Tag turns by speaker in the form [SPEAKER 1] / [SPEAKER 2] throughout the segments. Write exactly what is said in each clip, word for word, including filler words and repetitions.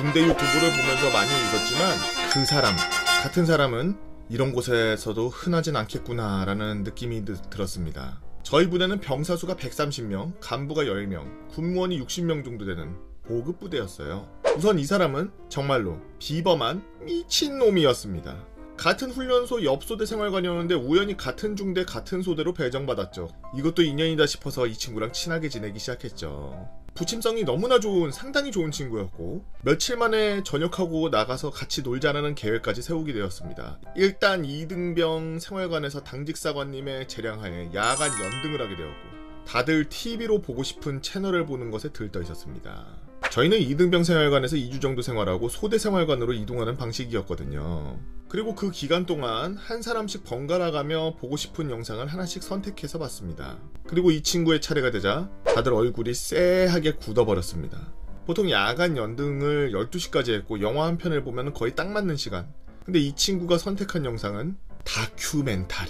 [SPEAKER 1] 군대 유튜브를 보면서 많이 웃었지만 그 사람, 같은 사람은 이런 곳에서도 흔하진 않겠구나 라는 느낌이 들었습니다. 저희 부대는 병사 수가 백삼십 명, 간부가 열 명, 군무원이 육십 명 정도 되는 보급 부대였어요. 우선 이 사람은 정말로 비범한 미친놈이었습니다. 같은 훈련소 옆 소대 생활관이었는데 우연히 같은 중대 같은 소대로 배정받았죠. 이것도 인연이다 싶어서 이 친구랑 친하게 지내기 시작했죠. 부침성이 너무나 좋은, 상당히 좋은 친구였고 며칠 만에 전역하고 나가서 같이 놀자라는 계획까지 세우게 되었습니다. 일단 이등병 생활관에서 당직사관님의 재량하에 야간 연등을 하게 되었고 다들 티비로 보고 싶은 채널을 보는 것에 들떠 있었습니다. 저희는 이등병 생활관에서 이 주 정도 생활하고 소대 생활관으로 이동하는 방식이었거든요. 그리고 그 기간 동안 한 사람씩 번갈아 가며 보고 싶은 영상을 하나씩 선택해서 봤습니다. 그리고 이 친구의 차례가 되자 다들 얼굴이 쎄하게 굳어버렸습니다. 보통 야간 연등을 열두 시까지 했고 영화 한 편을 보면 거의 딱 맞는 시간. 근데 이 친구가 선택한 영상은 다큐멘터리.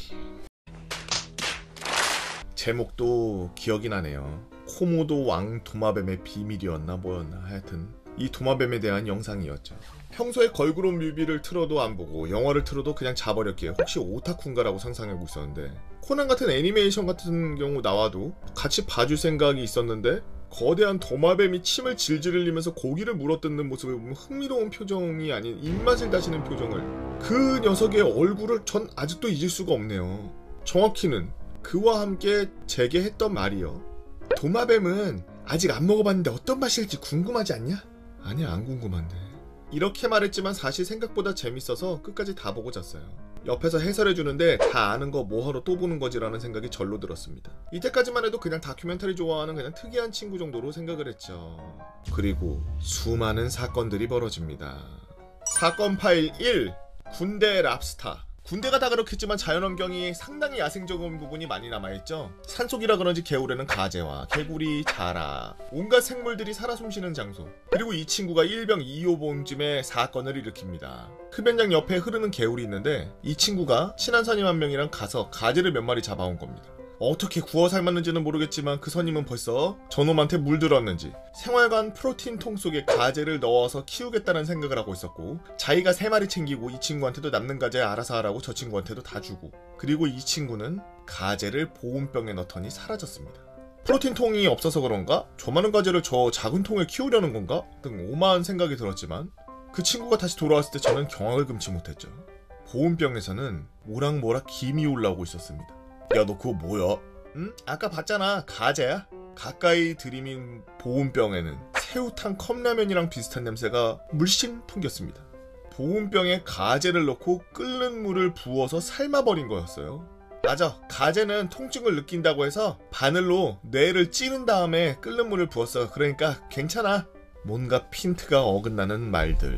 [SPEAKER 1] 제목도 기억이 나네요. 코모도 왕 도마뱀의 비밀이었나 뭐였나 하여튼 이 도마뱀에 대한 영상이었죠. 평소에 걸그룹 뮤비를 틀어도 안 보고 영화를 틀어도 그냥 자버렸기에 혹시 오타쿠인가라고 상상하고 있었는데 코난 같은 애니메이션 같은 경우 나와도 같이 봐줄 생각이 있었는데 거대한 도마뱀이 침을 질질 흘리면서 고기를 물어뜯는 모습을 보면 흥미로운 표정이 아닌 입맛을 다시는 표정을, 그 녀석의 얼굴을 전 아직도 잊을 수가 없네요. 정확히는 그와 함께 제게 했던 말이요. 도마뱀은 아직 안 먹어봤는데 어떤 맛일지 궁금하지 않냐? 아니야, 안 궁금한데. 이렇게 말했지만 사실 생각보다 재밌어서 끝까지 다 보고 잤어요. 옆에서 해설해주는데 다 아는 거 뭐하러 또 보는 거지라는 생각이 절로 들었습니다. 이때까지만 해도 그냥 다큐멘터리 좋아하는 그냥 특이한 친구 정도로 생각을 했죠. 그리고 수많은 사건들이 벌어집니다. 사건 파일 일. 군대 랍스타. 군대가 다 그렇겠지만 자연환경이 상당히 야생적인 부분이 많이 남아있죠. 산속이라 그런지 개울에는 가재와 개구리, 자라, 온갖 생물들이 살아 숨쉬는 장소. 그리고 이 친구가 일병 이호봉쯤에 사건을 일으킵니다. 흡연장 옆에 흐르는 개울이 있는데 이 친구가 친한 선임 한 명이랑 가서 가재를 몇 마리 잡아온 겁니다. 어떻게 구워 삶았는지는 모르겠지만 그 선임은 벌써 저놈한테 물들었는지 생활관 프로틴 통 속에 가재를 넣어서 키우겠다는 생각을 하고 있었고 자기가 세 마리 챙기고 이 친구한테도 남는 가재 알아서 하라고 저 친구한테도 다 주고, 그리고 이 친구는 가재를 보온병에 넣더니 사라졌습니다. 프로틴 통이 없어서 그런가? 저 많은 가재를 저 작은 통에 키우려는 건가? 등 오만 생각이 들었지만 그 친구가 다시 돌아왔을 때 저는 경악을 금치 못했죠. 보온병에서는 모락모락 김이 올라오고 있었습니다. 야, 너 그거 뭐야? 응? 아까 봤잖아. 가재야? 가까이 들이민 보온병에는 새우탕 컵라면이랑 비슷한 냄새가 물씬 풍겼습니다. 보온병에 가재를 넣고 끓는 물을 부어서 삶아버린 거였어요. 맞아, 가재는 통증을 느낀다고 해서 바늘로 뇌를 찌른 다음에 끓는 물을 부었어. 그러니까 괜찮아. 뭔가 핀트가 어긋나는 말들.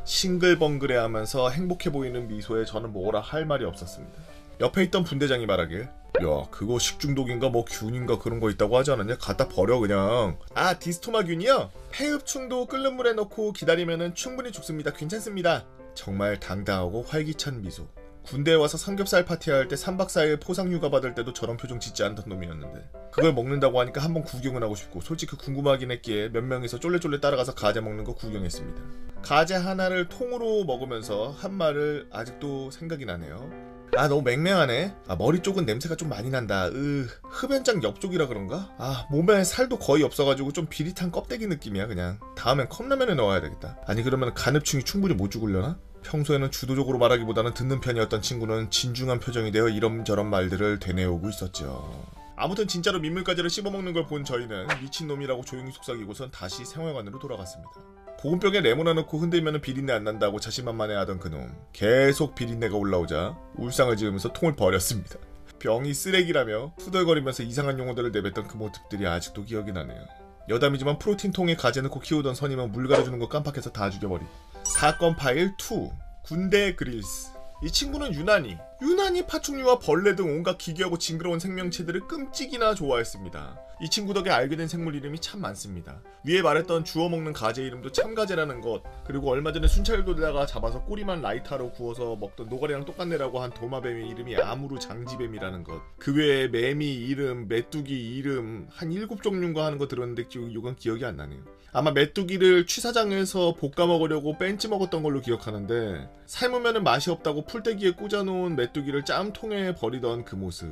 [SPEAKER 1] 싱글벙글해하면서 행복해 보이는 미소에 저는 뭐라 할 말이 없었습니다. 옆에 있던 분대장이 말하길, 야, 그거 식중독인가 뭐 균인가 그런 거 있다고 하지 않았냐? 갖다 버려 그냥. 아, 디스토마균이요? 폐흡충도 끓는 물에 넣고 기다리면은 충분히 죽습니다. 괜찮습니다. 정말 당당하고 활기찬 미소. 군대에 와서 삼겹살 파티할 때 삼 박 사 일 포상휴가 받을 때도 저런 표정 짓지 않던 놈이었는데 그걸 먹는다고 하니까 한번 구경은 하고 싶고 솔직히 궁금하긴 했기에 몇 명이서 쫄래쫄래 따라가서 가재 먹는 거 구경했습니다. 가재 하나를 통으로 먹으면서 한 말을 아직도 생각이 나네요. 아, 너무 맹맹하네. 아, 머리 쪽은 냄새가 좀 많이 난다. 으, 흡연장 옆쪽이라 그런가? 아, 몸에 살도 거의 없어가지고 좀 비릿한 껍데기 느낌이야 그냥. 다음엔 컵라면에 넣어야 되겠다. 아니 그러면 간흡충이 충분히 못 죽으려나? 평소에는 주도적으로 말하기보다는 듣는 편이었던 친구는 진중한 표정이 되어 이런저런 말들을 되뇌오고 있었죠. 아무튼 진짜로 민물가재를 씹어먹는 걸 본 저희는 미친놈이라고 조용히 속삭이고선 다시 생활관으로 돌아갔습니다. 보온병에 레모나 넣고 흔들면 비린내 안 난다고 자신만만해하던 그놈, 계속 비린내가 올라오자 울상을 지으면서 통을 버렸습니다. 병이 쓰레기라며 후덜거리면서 이상한 용어들을 내뱉던 그 모습들이 아직도 기억이 나네요. 여담이지만 프로틴 통에 가재 넣고 키우던 선임은 물 갈아주는 거 깜빡해서 다 죽여버리고. 사건 파일 이. 군대 그릴스. 이 친구는 유난히 유난히 파충류와 벌레 등 온갖 기괴하고 징그러운 생명체들을 끔찍이나 좋아했습니다. 이 친구 덕에 알게 된 생물 이름이 참 많습니다. 위에 말했던 주워먹는 가재 이름도 참가재라는 것, 그리고 얼마 전에 순찰도에다가 잡아서 꼬리만 라이터로 구워서 먹던 노가리랑 똑같네라고 한 도마뱀의 이름이 아무루 장지뱀이라는 것, 그 외에 매미 이름, 메뚜기 이름 한 일곱 종류인가 하는 거 들었는데 이건 기억이 안 나네요. 아마 메뚜기를 취사장에서 볶아 먹으려고 뺀찌 먹었던 걸로 기억하는데, 삶으면 맛이 없다고 풀떼기에 꽂아놓은 메뚜기를 짬통에 버리던 그 모습.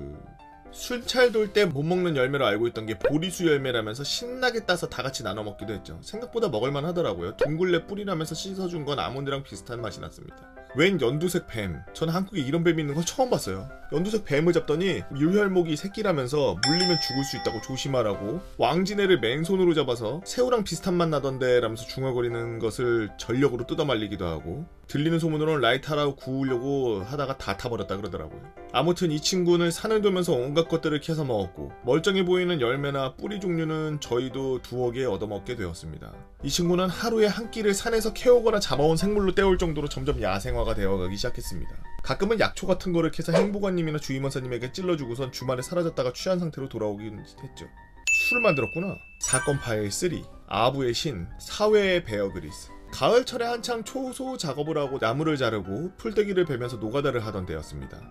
[SPEAKER 1] 순찰 돌 때 못 먹는 열매로 알고 있던 게 보리수 열매라면서 신나게 따서 다 같이 나눠 먹기도 했죠. 생각보다 먹을만 하더라고요. 둥글레 뿌리라면서 씻어준 건 아몬드랑 비슷한 맛이 났습니다. 웬 연두색 뱀. 저는 한국에 이런 뱀이 있는 건 처음 봤어요. 연두색 뱀을 잡더니 율혈목이 새끼라면서 물리면 죽을 수 있다고 조심하라고, 왕지네를 맨손으로 잡아서 새우랑 비슷한 맛 나던데 라면서 중얼거리는 것을 전력으로 뜯어말리기도 하고, 들리는 소문으로는 라이터라고 구우려고 하다가 다 타버렸다 그러더라고요. 아무튼 이 친구는 산을 돌면서 온갖 것들을 캐서 먹었고, 멀쩡해 보이는 열매나 뿌리 종류는 저희도 두어 개 얻어먹게 되었습니다. 이 친구는 하루에 한 끼를 산에서 캐오거나 잡아온 생물로 때울 정도로 점점 야생화가 되어가기 시작했습니다. 가끔은 약초 같은 거를 캐서 행복아님이나 주임원사님에게 찔러주고선 주말에 사라졌다가 취한 상태로 돌아오긴 했죠. 술을 만들었구나. 사건 파일 삼. 아부의 신, 사회의 베어그리스. 가을철에 한창 초소 작업을 하고 나무를 자르고 풀떼기를 베면서 노가다를 하던 때였습니다.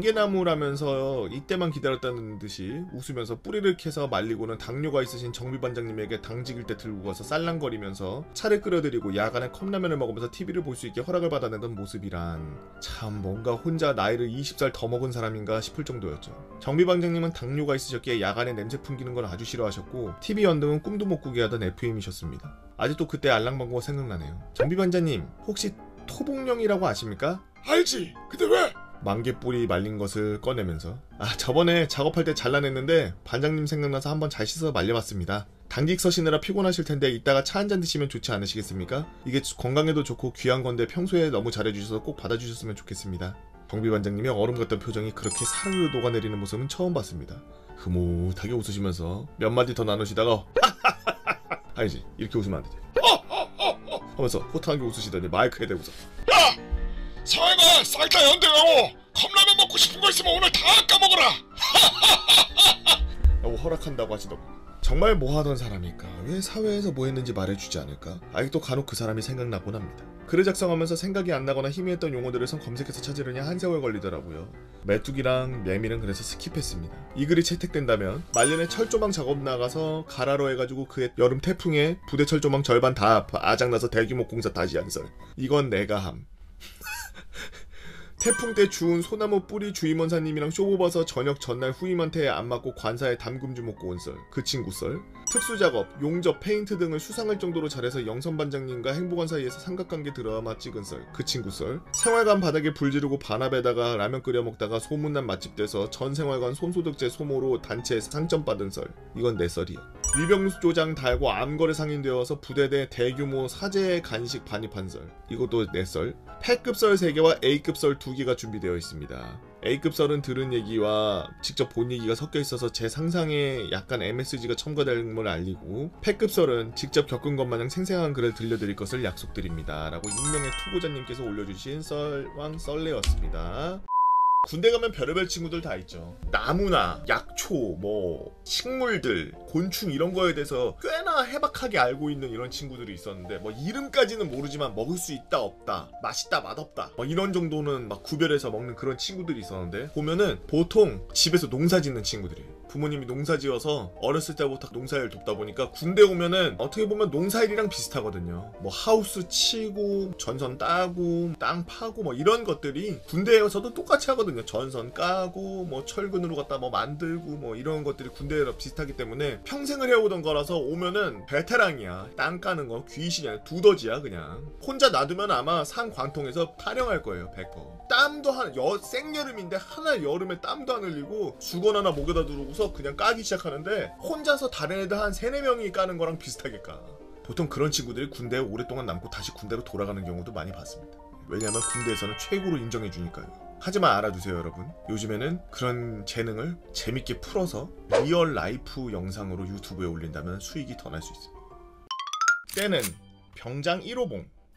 [SPEAKER 1] 만개나무라면서 이때만 기다렸다는 듯이 웃으면서 뿌리를 캐서 말리고는 당뇨가 있으신 정비반장님에게 당직일 때 들고 가서 쌀랑거리면서 차를 끓여드리고 야간에 컵라면을 먹으면서 티비를 볼 수 있게 허락을 받아내던 모습이란, 참 뭔가 혼자 나이를 이십 살 더 먹은 사람인가 싶을 정도였죠. 정비반장님은 당뇨가 있으셨기에 야간에 냄새 풍기는 걸 아주 싫어하셨고, 티비 연등은 꿈도 못 꾸게 하던 에프엠이셨습니다. 아직도 그때 알랑방구가 생각나네요. 정비반장님, 혹시 토복령이라고 아십니까? 알지. 근데 왜? 만개뿌리 말린 것을 꺼내면서, 아, 저번에 작업할 때 잘라냈는데 반장님 생각나서 한번 잘 씻어서 말려봤습니다. 당직 서시느라 피곤하실 텐데 이따가 차 한잔 드시면 좋지 않으시겠습니까? 이게 건강에도 좋고 귀한 건데 평소에 너무 잘해주셔서 꼭 받아주셨으면 좋겠습니다. 정비반장님이 얼음 같던 표정이 그렇게 사르르 녹아내리는 모습은 처음 봤습니다. 흐뭇하게 웃으시면서 몇 마디 더 나누시다가 아니지, 이렇게 웃으면 안 되지. 하면서 호탕하게 웃으시더니 마이크에 대고서, 야! 사회가 쌀다 연대하고 컵라면 먹고 싶은 거 있으면 오늘 다 까먹어라! 라고 허락한다고 하시더군요. 정말 뭐하던 사람일까? 왜 사회에서 뭐 했는지 말해주지 않을까? 아직도 간혹 그 사람이 생각나곤 합니다. 글을 작성하면서 생각이 안 나거나 희미했던 용어들을 선 검색해서 찾으려니 한 세월 걸리더라고요. 메뚜기랑 매미는 그래서 스킵했습니다. 이 글이 채택된다면 말년에 철조망 작업 나가서 가라로 해가지고 그 여름 태풍에 부대 철조망 절반 다 아작나서 대규모 공사 다시 한 썰. 이건 내가 함. 태풍 때 주운 소나무 뿌리 주임원사님이랑 쇼보봐서 저녁 전날 후임한테 안 맞고 관사에 담금주 먹고 온 썰. 그 친구 썰. 특수작업, 용접, 페인트 등을 수상할 정도로 잘해서 영선반장님과 행보관 사이에서 삼각관계 드라마 찍은 썰. 그 친구 썰. 생활관 바닥에 불 지르고 반합에다가 라면 끓여 먹다가 소문난 맛집 돼서 전 생활관 손소득제 소모로 단체에 상점 받은 썰. 이건 내 썰이야. 위병조장 달고 암거래 상인되어서 부대 내 대규모 사제 간식 반입한 썰. 이것도 내 썰. 패급 썰 세 개와 A급 썰 두 개가 준비되어 있습니다. A급 썰은 들은 얘기와 직접 본 얘기가 섞여 있어서 제 상상에 약간 엠에스지가 첨가됨을 알리고, 패급 썰은 직접 겪은 것 마냥 생생한 글을 들려드릴 것을 약속드립니다. 라고 익명의 투고자님께서 올려주신 썰왕 썰레였습니다. 군대 가면 별의별 친구들 다 있죠. 나무나 약초, 뭐 식물들, 곤충 이런 거에 대해서 꽤나 해박하게 알고 있는 이런 친구들이 있었는데, 뭐 이름까지는 모르지만 먹을 수 있다 없다, 맛있다 맛없다, 뭐 이런 정도는 막 구별해서 먹는 그런 친구들이 있었는데, 보면은 보통 집에서 농사 짓는 친구들이에요. 부모님이 농사 지어서 어렸을 때부터 농사일 돕다 보니까 군대 오면은 어떻게 보면 농사일이랑 비슷하거든요. 뭐 하우스 치고 전선 따고 땅 파고 뭐 이런 것들이 군대에서도 똑같이 하거든요. 전선 까고 뭐 철근으로 갖다 뭐 만들고 뭐 이런 것들이 군대랑 비슷하기 때문에 평생을 해오던 거라서 오면은 베테랑이야. 땅 까는 거 귀신이야. 두더지야 그냥. 혼자 놔두면 아마 산 관통에서 타령할 거예요. 백 퍼센트. 땀도 한 여, 생여름인데 하나 여름에 땀도 안 흘리고 수건 하나 목에다 두르고서 그냥 까기 시작하는데, 혼자서 다른 애들 한 세네 명이 까는 거랑 비슷하게 까. 보통 그런 친구들이 군대에 오랫동안 남고 다시 군대로 돌아가는 경우도 많이 봤습니다. 왜냐면 군대에서는 최고로 인정해주니까요. 하지만 알아두세요 여러분. 요즘에는 그런 재능을 재밌게 풀어서 리얼 라이프 영상으로 유튜브에 올린다면 수익이 더 날 수 있습니다. 때는 병장 일 호봉.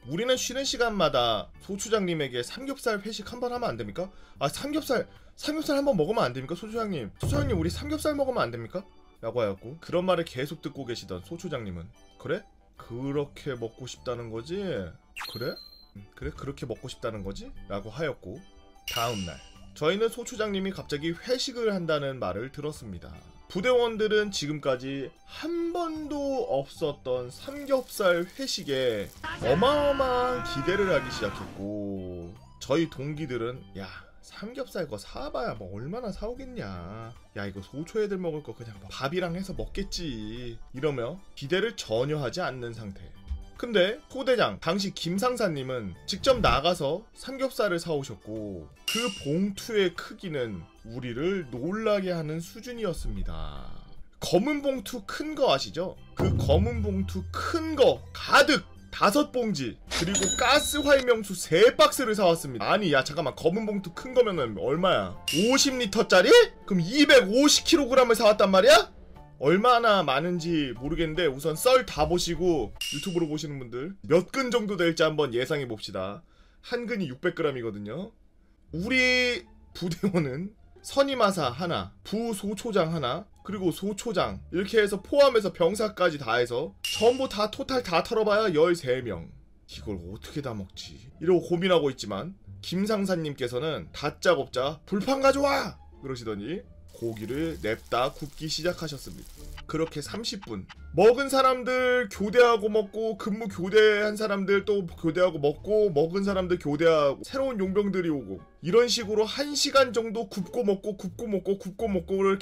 [SPEAKER 1] 우리는 쉬는 시간마다 소초장님에게 삼겹살 회식 한번 하면 안 됩니까? 아 삼겹살 삼겹살 한번 먹으면 안 됩니까? 소초장님 소초장님 우리 삼겹살 먹으면 안 됩니까? 라고 하였고 그런 말을 계속 듣고 계시던 소초장님은 그래? 그렇게 먹고 싶다는 거지? 그래? 그래? 그렇게 먹고 싶다는 거지? 라고 하였고 다음날 저희는 소초장님이 갑자기 회식을 한다는 말을 들었습니다. 부대원들은 지금까지 한 번도 없었던 삼겹살 회식에 어마어마한 기대를 하기 시작했고 저희 동기들은 야 삼겹살 거 사봐야 뭐 얼마나 사오겠냐 야 이거 소초 애들 먹을 거 그냥 밥이랑 해서 먹겠지 이러며 기대를 전혀 하지 않는 상태. 근데 소대장 당시 김상사님은 직접 나가서 삼겹살을 사오셨고 그 봉투의 크기는 우리를 놀라게 하는 수준이었습니다. 검은 봉투 큰 거 아시죠? 그 검은 봉투 큰 거 가득 다섯 봉지 그리고 가스 활명수 세 박스를 사왔습니다. 아니 야 잠깐만 검은 봉투 큰 거면은 얼마야? 오십 리터짜리? 그럼 이백오십 킬로그램을 사왔단 말이야? 얼마나 많은지 모르겠는데 우선 썰 다 보시고 유튜브로 보시는 분들 몇 근 정도 될지 한번 예상해 봅시다. 한 근이 육백 그램이거든요. 우리 부대원은 선임하사 하나, 부소초장 하나, 그리고 소초장 이렇게 해서 포함해서 병사까지 다 해서 전부 다 토탈 다 털어봐야 열세 명. 이걸 어떻게 다 먹지? 이러고 고민하고 있지만 김상사님께서는 다짜고짜 불판 가져와! 그러시더니 고기를 냅다 굽기 시작하셨습니다. 그렇게 삼십 분 먹은 사람들 교대하고 먹고 근무 교대한 사람들 또 교대하고 먹고 먹은 사람들 교대하고 새로운 용병들이 오고 이런 식으로 한 시간 정도 굽고 먹고 굽고 먹고 굽고 먹고를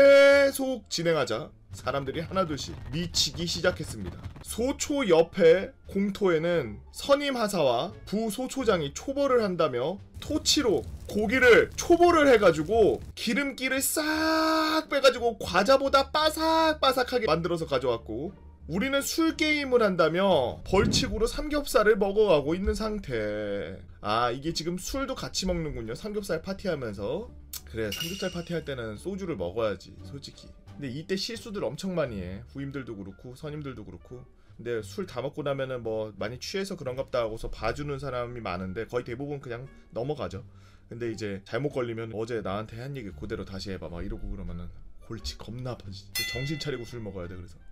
[SPEAKER 1] 계속 진행하자 사람들이 하나둘씩 미치기 시작했습니다. 소초 옆에 공터에는 선임하사와 부소초장이 초벌을 한다며 토치로 고기를 초벌을 해가지고 기름기를 싹 빼가지고 과자보다 바삭바삭하게 만들어서 가져왔고 우리는 술 게임을 한다며 벌칙으로 삼겹살을 먹어가고 있는 상태. 아 이게 지금 술도 같이 먹는군요. 삼겹살 파티하면서. 그래 삼겹살 파티할 때는 소주를 먹어야지 솔직히. 근데 이때 실수들 엄청 많이 해. 후임들도 그렇고 선임들도 그렇고. 근데 술 다 먹고 나면은 뭐 많이 취해서 그런갑다 하고서 봐주는 사람이 많은데 거의 대부분 그냥 넘어가죠. 근데 이제 잘못 걸리면 어제 나한테 한 얘기 그대로 다시 해봐 막 이러고 그러면은 골치 겁나 아파지. 정신 차리고 술 먹어야 돼. 그래서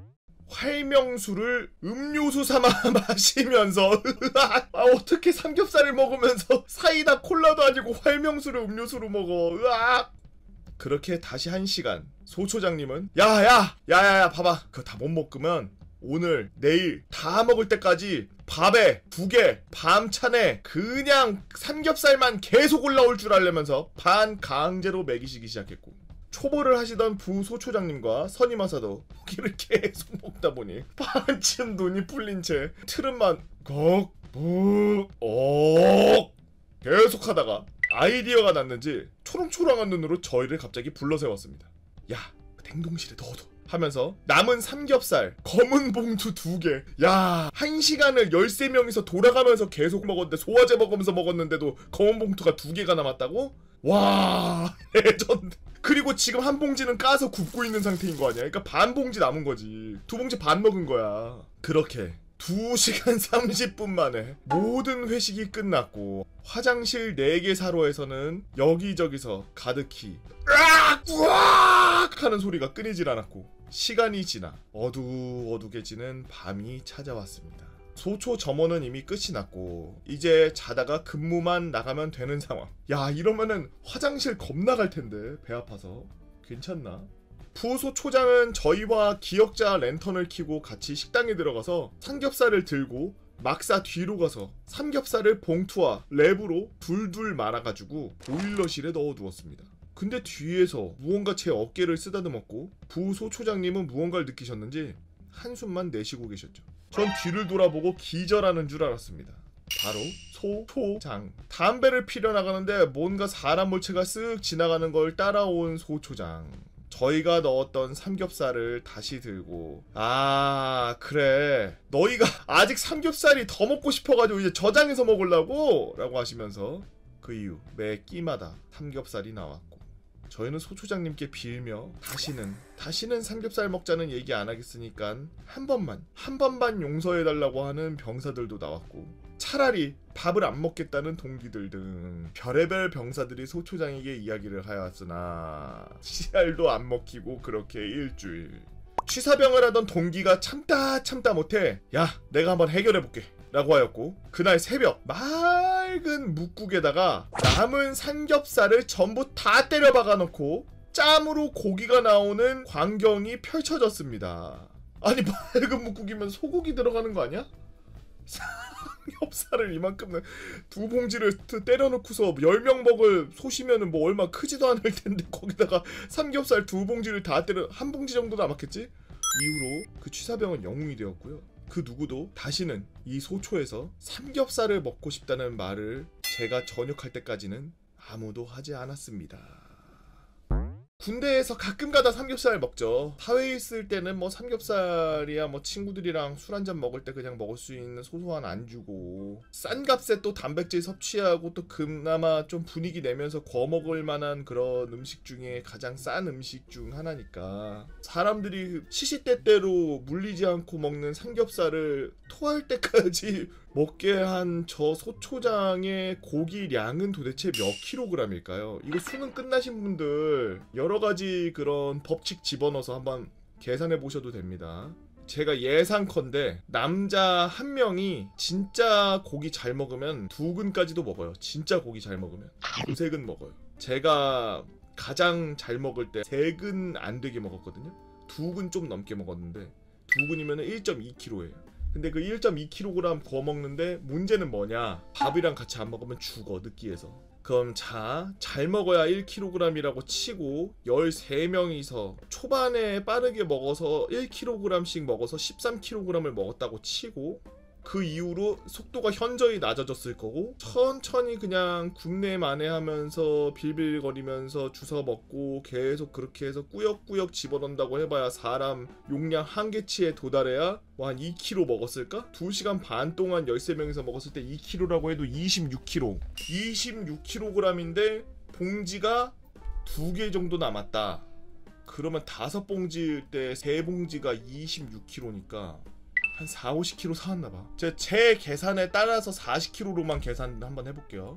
[SPEAKER 1] 활명수를 음료수 삼아 마시면서 아 어떻게 삼겹살을 먹으면서 사이다 콜라도 아니고 활명수를 음료수로 먹어. 으악. 그렇게 다시 한 시간 소초장님은 야야 야야야 봐봐 그거 다 못 먹으면 오늘 내일 다 먹을 때까지 밥에 국에 밤찬에 그냥 삼겹살만 계속 올라올 줄 알려면서 반 강제로 먹이시기 시작했고 초보를 하시던 부소초장님과 선임하사도 고기를 계속 먹다 보니 반쯤 눈이 풀린 채 트름만 꺽묵억 계속 하다가 아이디어가 났는지 초롱초롱한 눈으로 저희를 갑자기 불러세웠습니다. 야 냉동실에 넣어둬 하면서 남은 삼겹살 검은 봉투 두 개. 야, 한 시간을 열세 명이서 돌아가면서 계속 먹었는데 소화제 먹으면서 먹었는데도 검은 봉투가 두 개가 남았다고? 와, 레전드. 그리고 지금 한 봉지는 까서 굽고 있는 상태인 거 아니야? 그러니까 반 봉지 남은 거지. 두 봉지 반 먹은 거야. 그렇게 두 시간 삼십 분 만에 모든 회식이 끝났고 화장실 네 개 사로에서는 여기저기서 가득히 으악! 우악! 하는 소리가 끊이질 않았고 시간이 지나 어두어두게지는 밤이 찾아왔습니다. 소초 점원은 이미 끝이 났고 이제 자다가 근무만 나가면 되는 상황. 야 이러면은 화장실 겁나 갈 텐데 배 아파서 괜찮나? 부소초장은 저희와 기억자 랜턴을 켜고 같이 식당에 들어가서 삼겹살을 들고 막사 뒤로 가서 삼겹살을 봉투와 랩으로 둘둘 말아가지고 보일러실에 넣어두었습니다. 근데 뒤에서 무언가 제 어깨를 쓰다듬었고 부소초장님은 무언가를 느끼셨는지 한숨만 내쉬고 계셨죠. 전 뒤를 돌아보고 기절하는 줄 알았습니다. 바로 소초장. 담배를 피려 나가는데 뭔가 사람 물체가 쓱 지나가는 걸 따라온 소초장. 저희가 넣었던 삼겹살을 다시 들고 아 그래 너희가 아직 삼겹살이 더 먹고 싶어가지고 이제 저장해서 먹으려고? 라고 하시면서 그 이후 매 끼마다 삼겹살이 나왔고 저희는 소초장님께 빌며 다시는 다시는 삼겹살 먹자는 얘기 안 하겠으니까 한 번만 한 번만 용서해달라고 하는 병사들도 나왔고, 차라리 밥을 안 먹겠다는 동기들 등 별의별 병사들이 소초장에게 이야기를 하였으나 씨알도 안 먹히고 그렇게 일주일. 취사병을 하던 동기가 참다 참다 못해 야 내가 한번 해결해볼게 라고 하였고, 그날 새벽 맑은 묵국에다가 남은 삼겹살을 전부 다 때려 박아놓고 짬으로 고기가 나오는 광경이 펼쳐졌습니다. 아니 맑은 묵국이면 소고기 들어가는 거 아니야? 삼겹살을 이만큼 두 봉지를 때려놓고서 열 명 먹을 소시면은 뭐 얼마 크지도 않을 텐데 거기다가 삼겹살 두 봉지를 다 때려, 한 봉지 정도 남았겠지? 이후로 그 취사병은 영웅이 되었고요. 그 누구도 다시는 이 소초에서 삼겹살을 먹고 싶다는 말을 제가 전역할 때까지는 아무도 하지 않았습니다. 군대에서 가끔가다 삼겹살 먹죠. 사회에 있을 때는 뭐 삼겹살이야 뭐 친구들이랑 술 한잔 먹을 때 그냥 먹을 수 있는 소소한 안주고, 싼 값에 또 단백질 섭취하고 또 그나마 좀 분위기 내면서 거먹을 만한 그런 음식 중에 가장 싼 음식 중 하나니까 사람들이 시시때때로 물리지 않고 먹는 삼겹살을 토할 때까지 먹게 한 저 소초장의 고기량은 도대체 몇 킬로그램일까요? 이거 수능 끝나신 분들 여러가지 그런 법칙 집어넣어서 한번 계산해 보셔도 됩니다. 제가 예상컨대 남자 한 명이 진짜 고기 잘 먹으면 두 근까지도 먹어요. 진짜 고기 잘 먹으면 두세 근 먹어요. 제가 가장 잘 먹을 때 세 근 안 되게 먹었거든요. 두 근 좀 넘게 먹었는데 두 근이면 일 점 이 킬로그램예요. 근데 그 일 점 이 킬로그램 거 먹는데 문제는 뭐냐, 밥이랑 같이 안 먹으면 죽어 느끼해서. 그럼 자, 잘 먹어야 일 킬로그램이라고 치고 열세 명이서 초반에 빠르게 먹어서 일 킬로그램씩 먹어서 십삼 킬로그램을 먹었다고 치고, 그 이후로 속도가 현저히 낮아졌을 거고 천천히 그냥 굽내 만회하면서 빌빌거리면서 주워 먹고 계속 그렇게 해서 꾸역꾸역 집어넣는다고 해봐야 사람 용량 한계치에 도달해야 뭐 한 이 킬로그램 먹었을까? 두 시간 반 동안 열세 명이서 먹었을 때 이 킬로그램라고 해도 이십육 킬로그램 이십육 킬로그램인데 봉지가 두 개 정도 남았다. 그러면 다섯 봉지일 때 세 봉지가 이십육 킬로그램니까 한 사, 오십 킬로그램 사왔나봐. 제, 제 계산에 따라서 사십 킬로그램로만 계산 한번 해볼게요.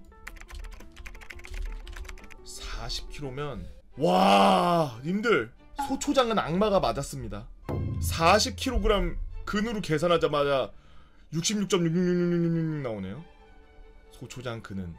[SPEAKER 1] 사십 킬로그램면 와 님들 소초장은 악마가 맞았습니다. 사십 킬로그램 근으로 계산하자마자 육십육 점 육육육육육 나오네요. 소초장 근은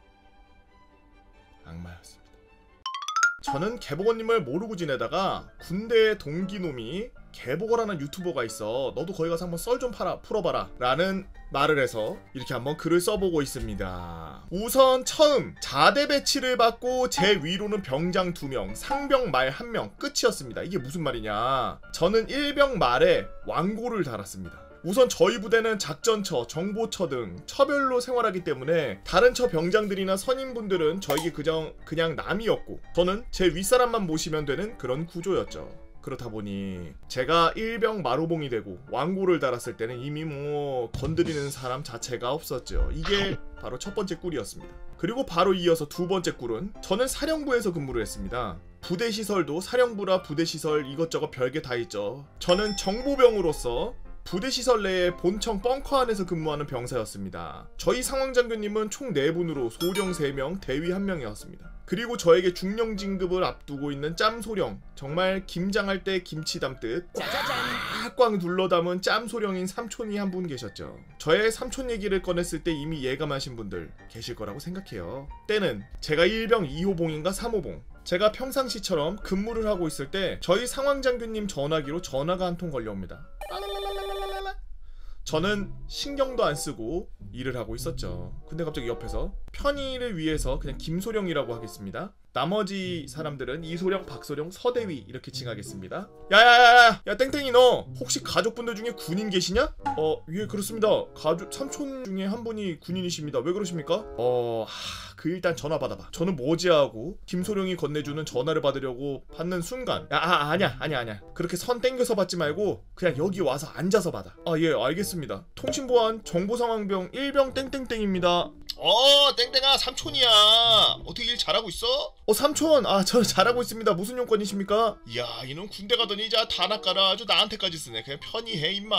[SPEAKER 1] 악마였습니다. 저는 개복원님을 모르고 지내다가 군대 동기놈이 개복어라는 유튜버가 있어, 너도 거기 가서 한번 썰 좀 풀어봐라 라는 말을 해서 이렇게 한번 글을 써보고 있습니다. 우선 처음 자대 배치를 받고 제 위로는 병장 두 명, 상병 말 한 명 끝이었습니다. 이게 무슨 말이냐, 저는 일병 말에 왕고를 달았습니다. 우선 저희 부대는 작전처, 정보처 등 처별로 생활하기 때문에 다른 처 병장들이나 선임분들은 저에게 그냥, 그냥 남이었고 저는 제 윗사람만 모시면 되는 그런 구조였죠. 그렇다 보니 제가 일병 마로봉이 되고 왕고를 달았을 때는 이미 뭐 건드리는 사람 자체가 없었죠. 이게 바로 첫 번째 꿀이었습니다. 그리고 바로 이어서 두 번째 꿀은 저는 사령부에서 근무를 했습니다. 부대 시설도 사령부라 부대 시설 이것저것 별게 다 있죠. 저는 정보병으로서 부대시설 내에 본청 벙커 안에서 근무하는 병사였습니다. 저희 상황장교님은 총 네 분으로 소령 세 명, 대위 한 명이었습니다. 그리고 저에게 중령 진급을 앞두고 있는 짬소령, 정말 김장할 때 김치 담듯 꽉꽉 눌러 담은 짬소령인 삼촌이 한 분 계셨죠. 저의 삼촌 얘기를 꺼냈을 때 이미 예감하신 분들 계실 거라고 생각해요. 때는 제가 일병 이 호봉인가 삼 호봉, 제가 평상시처럼 근무를 하고 있을 때 저희 상황장교님 전화기로 전화가 한 통 걸려옵니다. 저는 신경도 안 쓰고 일을 하고 있었죠. 근데 갑자기 옆에서 편의를 위해서 그냥 김소령이라고 하겠습니다. 나머지 사람들은 이소령, 박소령, 서대위 이렇게 칭하겠습니다. 야야야야, 야 땡땡이 너 혹시 가족분들 중에 군인 계시냐? 어, 예 그렇습니다. 가족 삼촌 중에 한 분이 군인이십니다. 왜 그러십니까? 어, 하, 그 일단 전화 받아봐. 저는 뭐지 하고 김소령이 건네주는 전화를 받으려고 받는 순간, 야 아, 아니야 아니야 아니야 그렇게 선 땡겨서 받지 말고 그냥 여기 와서 앉아서 받아. 아 예 알겠습니다. 통신보안 정보상황병 일병 땡땡땡입니다.
[SPEAKER 2] 어 땡땡아 삼촌이야. 어떻게 일 잘하고 있어?
[SPEAKER 1] 어 삼촌, 아 저 잘하고 있습니다. 무슨 용건이십니까?
[SPEAKER 2] 이야 이놈 군대 가더니 이제 단아까라 아주 나한테까지 쓰네. 그냥 편히 해 임마.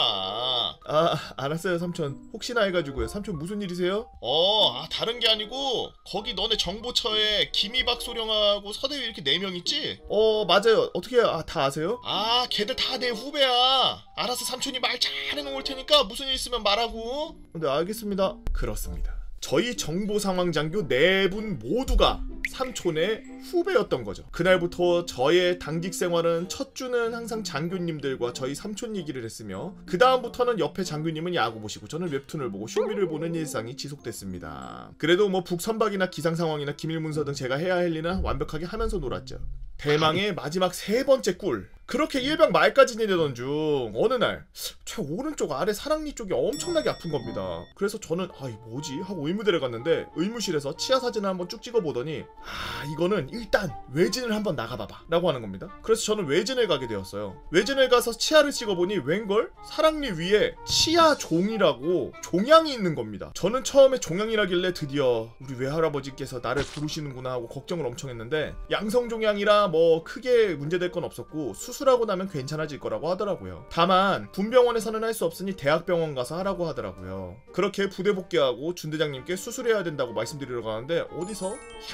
[SPEAKER 1] 아 알았어요 삼촌. 혹시나 해가지고요. 삼촌 무슨 일이세요?
[SPEAKER 2] 어 아, 다른 게 아니고 거기 너네 정보처에 김이박 소령하고 서대위 이렇게 네 명 있지?
[SPEAKER 1] 어 맞아요. 어떻게 아, 다 아세요?
[SPEAKER 2] 아 걔들 다 내 후배야. 알아서 삼촌이 말 잘해놓을 테니까 무슨 일 있으면 말하고.
[SPEAKER 1] 네 알겠습니다. 그렇습니다. 저희 정보상황장교 네 분 모두가 삼촌의 후배였던 거죠. 그날부터 저의 당직 생활은 첫 주는 항상 장교님들과 저희 삼촌 얘기를 했으며 그 다음부터는 옆에 장교님은 야구 보시고 저는 웹툰을 보고 쇼미를 보는 일상이 지속됐습니다. 그래도 뭐 북선박이나 기상 상황이나 기밀 문서 등 제가 해야 할 일은 완벽하게 하면서 놀았죠. 대망의 마지막 세 번째 꿀. 그렇게 일병 말까지 지내던 중 어느 날 제 오른쪽 아래 사랑니 쪽이 엄청나게 아픈 겁니다. 그래서 저는 아 이 뭐지 하고 의무대를 갔는데 의무실에서 치아 사진을 한번 쭉 찍어보더니 아 이거는 일단 외진을 한번 나가봐봐 라고 하는 겁니다. 그래서 저는 외진을 가게 되었어요. 외진을 가서 치아를 찍어보니 웬걸 사랑니 위에 치아 종이라고 종양이 있는 겁니다. 저는 처음에 종양이라길래 드디어 우리 외할아버지께서 나를 부르시는구나 하고 걱정을 엄청 했는데 양성 종양이라 뭐 크게 문제될 건 없었고 수술하고 나면 괜찮아질 거라고 하더라고요. 다만 군병원에서는 할 수 없으니 대학병원 가서 하라고 하더라고요. 그렇게 부대 복귀하고 준대장님께 수술해야 된다고 말씀드리러 가는데 어디서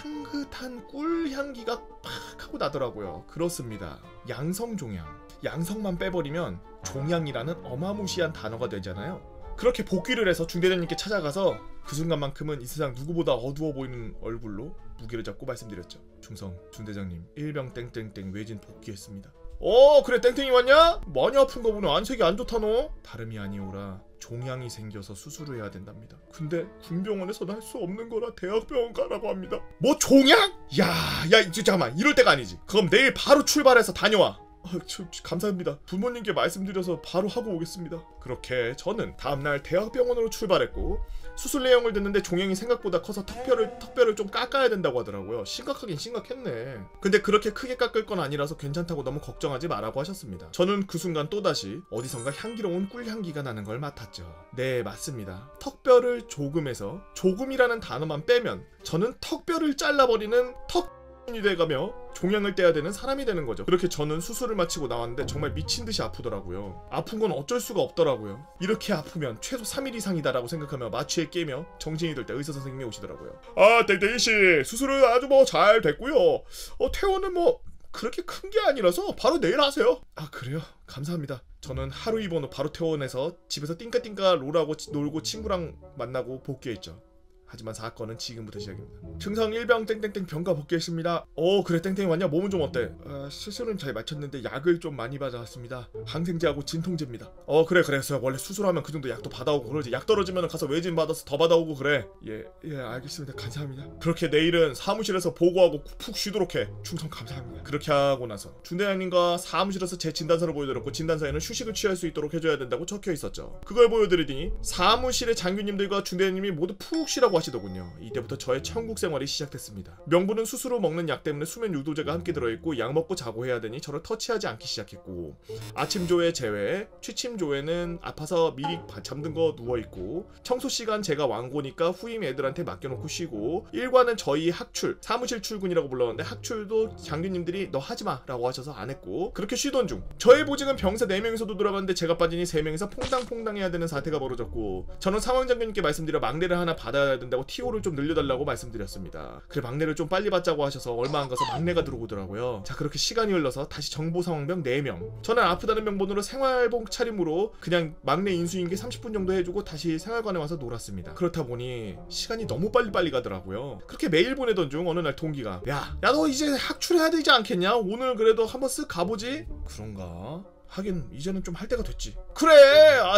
[SPEAKER 1] 향긋한 꿀 향기가 팍 하고 나더라고요. 그렇습니다. 양성 종양. 양성만 빼버리면 종양이라는 어마무시한 단어가 되잖아요. 그렇게 복귀를 해서 중대장님께 찾아가서 그 순간만큼은 이 세상 누구보다 어두워 보이는 얼굴로 무기를 잡고 말씀드렸죠. 충성 중대장님 일병 땡땡땡 외진 복귀했습니다. 어 그래 땡땡이 왔냐? 많이 아픈가 보네. 안색이 안 좋다 너. 다름이 아니오라 종양이 생겨서 수술을 해야 된답니다. 근데 군병원에서는 할 수 없는 거라 대학병원 가라고 합니다. 뭐 종양? 야야 잠깐만 이럴 때가 아니지. 그럼 내일 바로 출발해서 다녀와. 아, 저, 저, 감사합니다. 부모님께 말씀드려서 바로 하고 오겠습니다. 그렇게 저는 다음날 대학병원으로 출발했고 수술 내용을 듣는데 종양이 생각보다 커서 턱뼈를, 턱뼈를 좀 깎아야 된다고 하더라고요. 심각하긴 심각했네. 근데 그렇게 크게 깎을 건 아니라서 괜찮다고 너무 걱정하지 마라고 하셨습니다. 저는 그 순간 또다시 어디선가 향기로운 꿀향기가 나는 걸 맡았죠. 네 맞습니다. 턱뼈를 조금해서 조금이라는 단어만 빼면 저는 턱뼈를 잘라버리는 턱 이 돼가며 종양을 떼야 되는 사람이 되는 거죠. 그렇게 저는 수술을 마치고 나왔는데 정말 미친듯이 아프더라고요. 아픈 건 어쩔 수가 없더라고요. 이렇게 아프면 최소 삼 일 이상이다 라고 생각하며 마취에 깨며 정신이 들 때 의사 선생님이 오시더라고요. 아 땡땡이씨 수술은 아주 뭐 잘 됐고요. 어 퇴원은 뭐 그렇게 큰 게 아니라서 바로 내일 하세요. 아 그래요? 감사합니다. 저는 하루 입원 후 바로 퇴원해서 집에서 띵까띵까 롤하고 놀고 친구랑 만나고 복귀했죠. 하지만 사건은 지금부터 시작입니다. 충성 일병 땡땡땡 병가 복귀했습니다. 어 그래 땡땡이 왔냐? 몸은 좀 어때? 아, 수술은 잘 마쳤는데 약을 좀 많이 받아왔습니다. 항생제하고 진통제입니다. 어 그래 그래 원래 수술하면 그 정도 약도 받아오고 그러지. 약 떨어지면 가서 외진 받아서 더 받아오고 그래. 예, 예 알겠습니다. 감사합니다. 그렇게 내일은 사무실에서 보고하고 푹 쉬도록 해. 충성 감사합니다. 그렇게 하고 나서 준대장님과 사무실에서 제 진단서를 보여드렸고 진단서에는 휴식을 취할 수 있도록 해줘야 된다고 적혀 있었죠. 그걸 보여드리더니 사무실의 장교님들과 준대장님이 모두 푹 쉬라고 하시더군요. 이때부터 저의 천국 생활이 시작됐습니다. 명분은 수술 후 먹는 약 때문에 수면 유도제가 함께 들어있고 약 먹고 자고 해야 되니 저를 터치하지 않기 시작했고 아침 조회 제외, 취침 조회는 아파서 미리 잠든 거 누워있고 청소 시간 제가 왕고니까 후임 애들한테 맡겨놓고 쉬고 일과는 저희 학출, 사무실 출근이라고 불렀는데 학출도 장교님들이 너 하지마 라고 하셔서 안 했고 그렇게 쉬던 중 저의 보직은 병사 네 명이서도 들어갔는데 제가 빠지니 세 명이서 퐁당퐁당 해야 되는 사태가 벌어졌고 저는 상황장교님께 말씀드려 막내를 하나 받아야 된다고 티오를 좀 늘려달라고 말씀드렸습니다. 그래 막내를 좀 빨리 받자고 하셔서 얼마 안 가서 막내가 들어오더라고요. 자 그렇게 시간이 흘러서 다시 정보상황병 네 명. 저는 아프다는 명분으로 생활복 차림으로 그냥 막내 인수인계 삼십 분 정도 해주고 다시 생활관에 와서 놀았습니다. 그렇다 보니 시간이 너무 빨리빨리 가더라고요. 그렇게 메일 보내던 중 어느 날 동기가 야, 야 너 이제 학출해야 되지 않겠냐? 오늘 그래도 한번 쓱 가보지? 그런가? 하긴 이제는 좀 할 때가 됐지. 그래! 아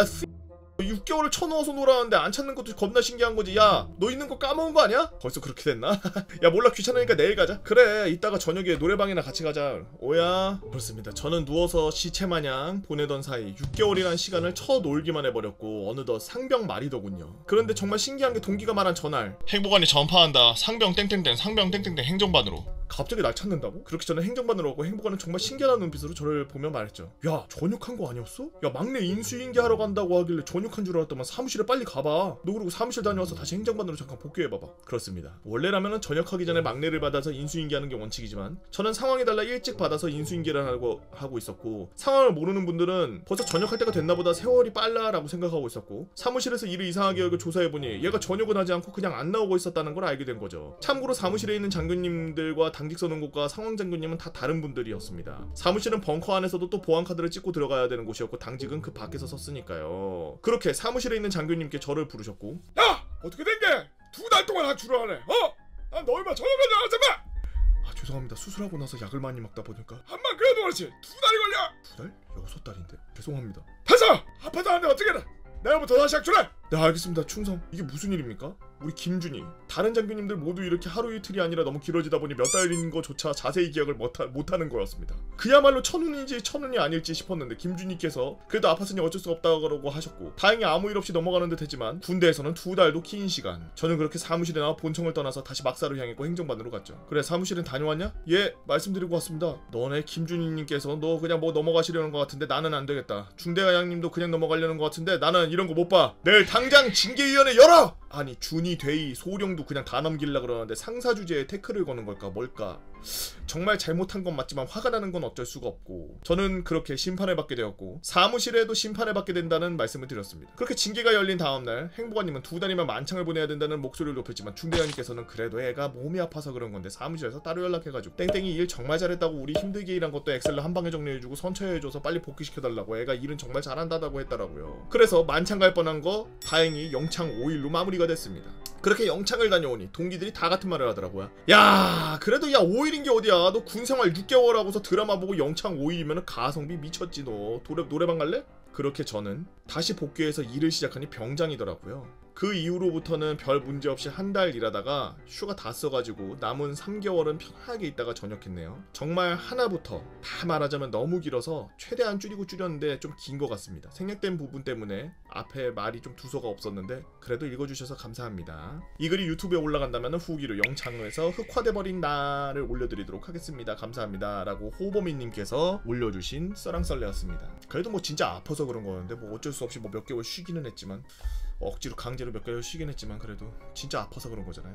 [SPEAKER 1] 육 개월을 쳐넣어서 놀았는데 안 찾는 것도 겁나 신기한 거지. 야, 너 있는 거 까먹은 거 아니야? 벌써 그렇게 됐나? 야 몰라 귀찮으니까 내일 가자. 그래 이따가 저녁에 노래방이나 같이 가자. 오야. 그렇습니다. 저는 누워서 시체마냥 보내던 사이 육 개월이란 시간을 쳐놀기만 해버렸고 어느덧 상병 말이더군요. 그런데 정말 신기한 게 동기가 말한 전날
[SPEAKER 2] 행복안이 전파한다. 상병 땡땡땡 상병 땡땡땡 행정반으로.
[SPEAKER 1] 갑자기 날 찾는다고? 그렇게 저는 행정반으로 오고 행복하는 정말 신기한 눈빛으로 저를 보며 말했죠. 야, 전역한 거 아니었어? 야, 막내 인수인계 하러 간다고 하길래 전역한 줄 알았더만 사무실에 빨리 가봐. 너 그리고 사무실 다녀와서 다시 행정반으로 잠깐 복귀해봐봐. 그렇습니다. 원래라면 전역하기 전에 막내를 받아서 인수인계하는 게 원칙이지만 저는 상황이 달라 일찍 받아서 인수인계를 하고, 하고 있었고, 상황을 모르는 분들은 벌써 전역할 때가 됐나보다 세월이 빨라라고 생각하고 있었고, 사무실에서 일을 이상하게 여겨 조사해보니 얘가 전역은 하지 않고 그냥 안 나오고 있었다는 걸 알게 된 거죠. 참고로 사무실에 있는 장교님들과 당직 서는 곳과 상황 장교님은 다 다른 분들이었습니다. 사무실은 벙커 안에서도 또 보안카드를 찍고 들어가야 되는 곳이었고, 당직은 그 밖에서 섰으니까요. 그렇게 사무실에 있는 장교님께 저를 부르셨고,
[SPEAKER 3] 야! 어떻게 된 게? 두 달 동안 하주를 하네. 어? 난 너 얼마 전역하지 않았잖아.
[SPEAKER 1] 아, 죄송합니다. 수술하고 나서 약을 많이 먹다 보니까.
[SPEAKER 3] 한만 그래도 그렇지 두 달이 걸려.
[SPEAKER 1] 두 달? 여섯 달인데. 죄송합니다.
[SPEAKER 3] 파서! 아파서 하는데 어떻게 해? 내일부터 다시 약주래.
[SPEAKER 1] 네, 알겠습니다. 충성. 이게 무슨 일입니까? 우리 김준이, 다른 장교님들 모두 이렇게 하루 이틀이 아니라 너무 길어지다 보니 몇 달인 거조차 자세히 기억을 못하, 못하는 거였습니다. 그야말로 천운인지 천운이 아닐지 싶었는데 김준이께서 그래도 아팠으니 어쩔 수 없다고 하셨고, 다행히 아무 일 없이 넘어가는 듯 했지만 군대에서는 두 달도 긴 시간. 저는 그렇게 사무실에 나와 본청을 떠나서 다시 막사로 향했고 행정반으로 갔죠. 그래, 사무실은 다녀왔냐? 예, 말씀드리고 왔습니다. 너네 김준이님께서 너 그냥 뭐 넘어가시려는 것 같은데 나는 안 되겠다. 중대가양님도 그냥 넘어가려는 것 같은데 나는 이런 거 못 봐. 내일 당장 징계위원회 열어! 아니, 준이, 대이, 소령도 그냥 다 넘길라 그러는데 상사 주제에 태클을 거는 걸까 뭘까? 정말 잘못한 건 맞지만 화가 나는 건 어쩔 수가 없고, 저는 그렇게 심판을 받게 되었고 사무실에도 심판을 받게 된다는 말씀을 드렸습니다. 그렇게 징계가 열린 다음날 행복아님은 두 달이면 만창을 보내야 된다는 목소리를 높였지만 중대장님께서는 그래도 애가 몸이 아파서 그런 건데 사무실에서 따로 연락해가지고 땡땡이 일 정말 잘했다고, 우리 힘들게 일한 것도 엑셀로 한 방에 정리해주고 선처해줘서 빨리 복귀시켜달라고, 애가 일은 정말 잘한다고 했더라고요. 그래서 만창 갈 뻔한 거 다행히 영창 오 일로 마무리가 됐습니다. 그렇게 영창을 다녀오니 동기들이 다 같은 말을 하더라고요. 야, 그래도 야 오 일인 게 어디야. 너 군생활 육 개월 하고서 드라마 보고 영창 오 일이면 가성비 미쳤지. 너 노래, 노래방 갈래? 그렇게 저는 다시 복귀해서 일을 시작하니 병장이더라고요. 그 이후로부터는 별 문제 없이 한 달 일하다가 휴가 다 써가지고 남은 삼 개월은 편하게 있다가 전역했네요. 정말 하나부터 다 말하자면 너무 길어서 최대한 줄이고 줄였는데 좀 긴 것 같습니다. 생략된 부분 때문에 앞에 말이 좀 두서가 없었는데 그래도 읽어주셔서 감사합니다. 이 글이 유튜브에 올라간다면 후기로 영창에서 흑화돼버린 나를 올려드리도록 하겠습니다. 감사합니다 라고 호범이님께서 올려주신 썰랑썰레였습니다. 그래도 뭐 진짜 아파서 그런 거였는데 뭐 어쩔 수 없이 뭐 몇 개월 쉬기는 했지만, 억지로 강제로 몇 개월 쉬긴 했지만 그래도 진짜 아파서 그런 거잖아요.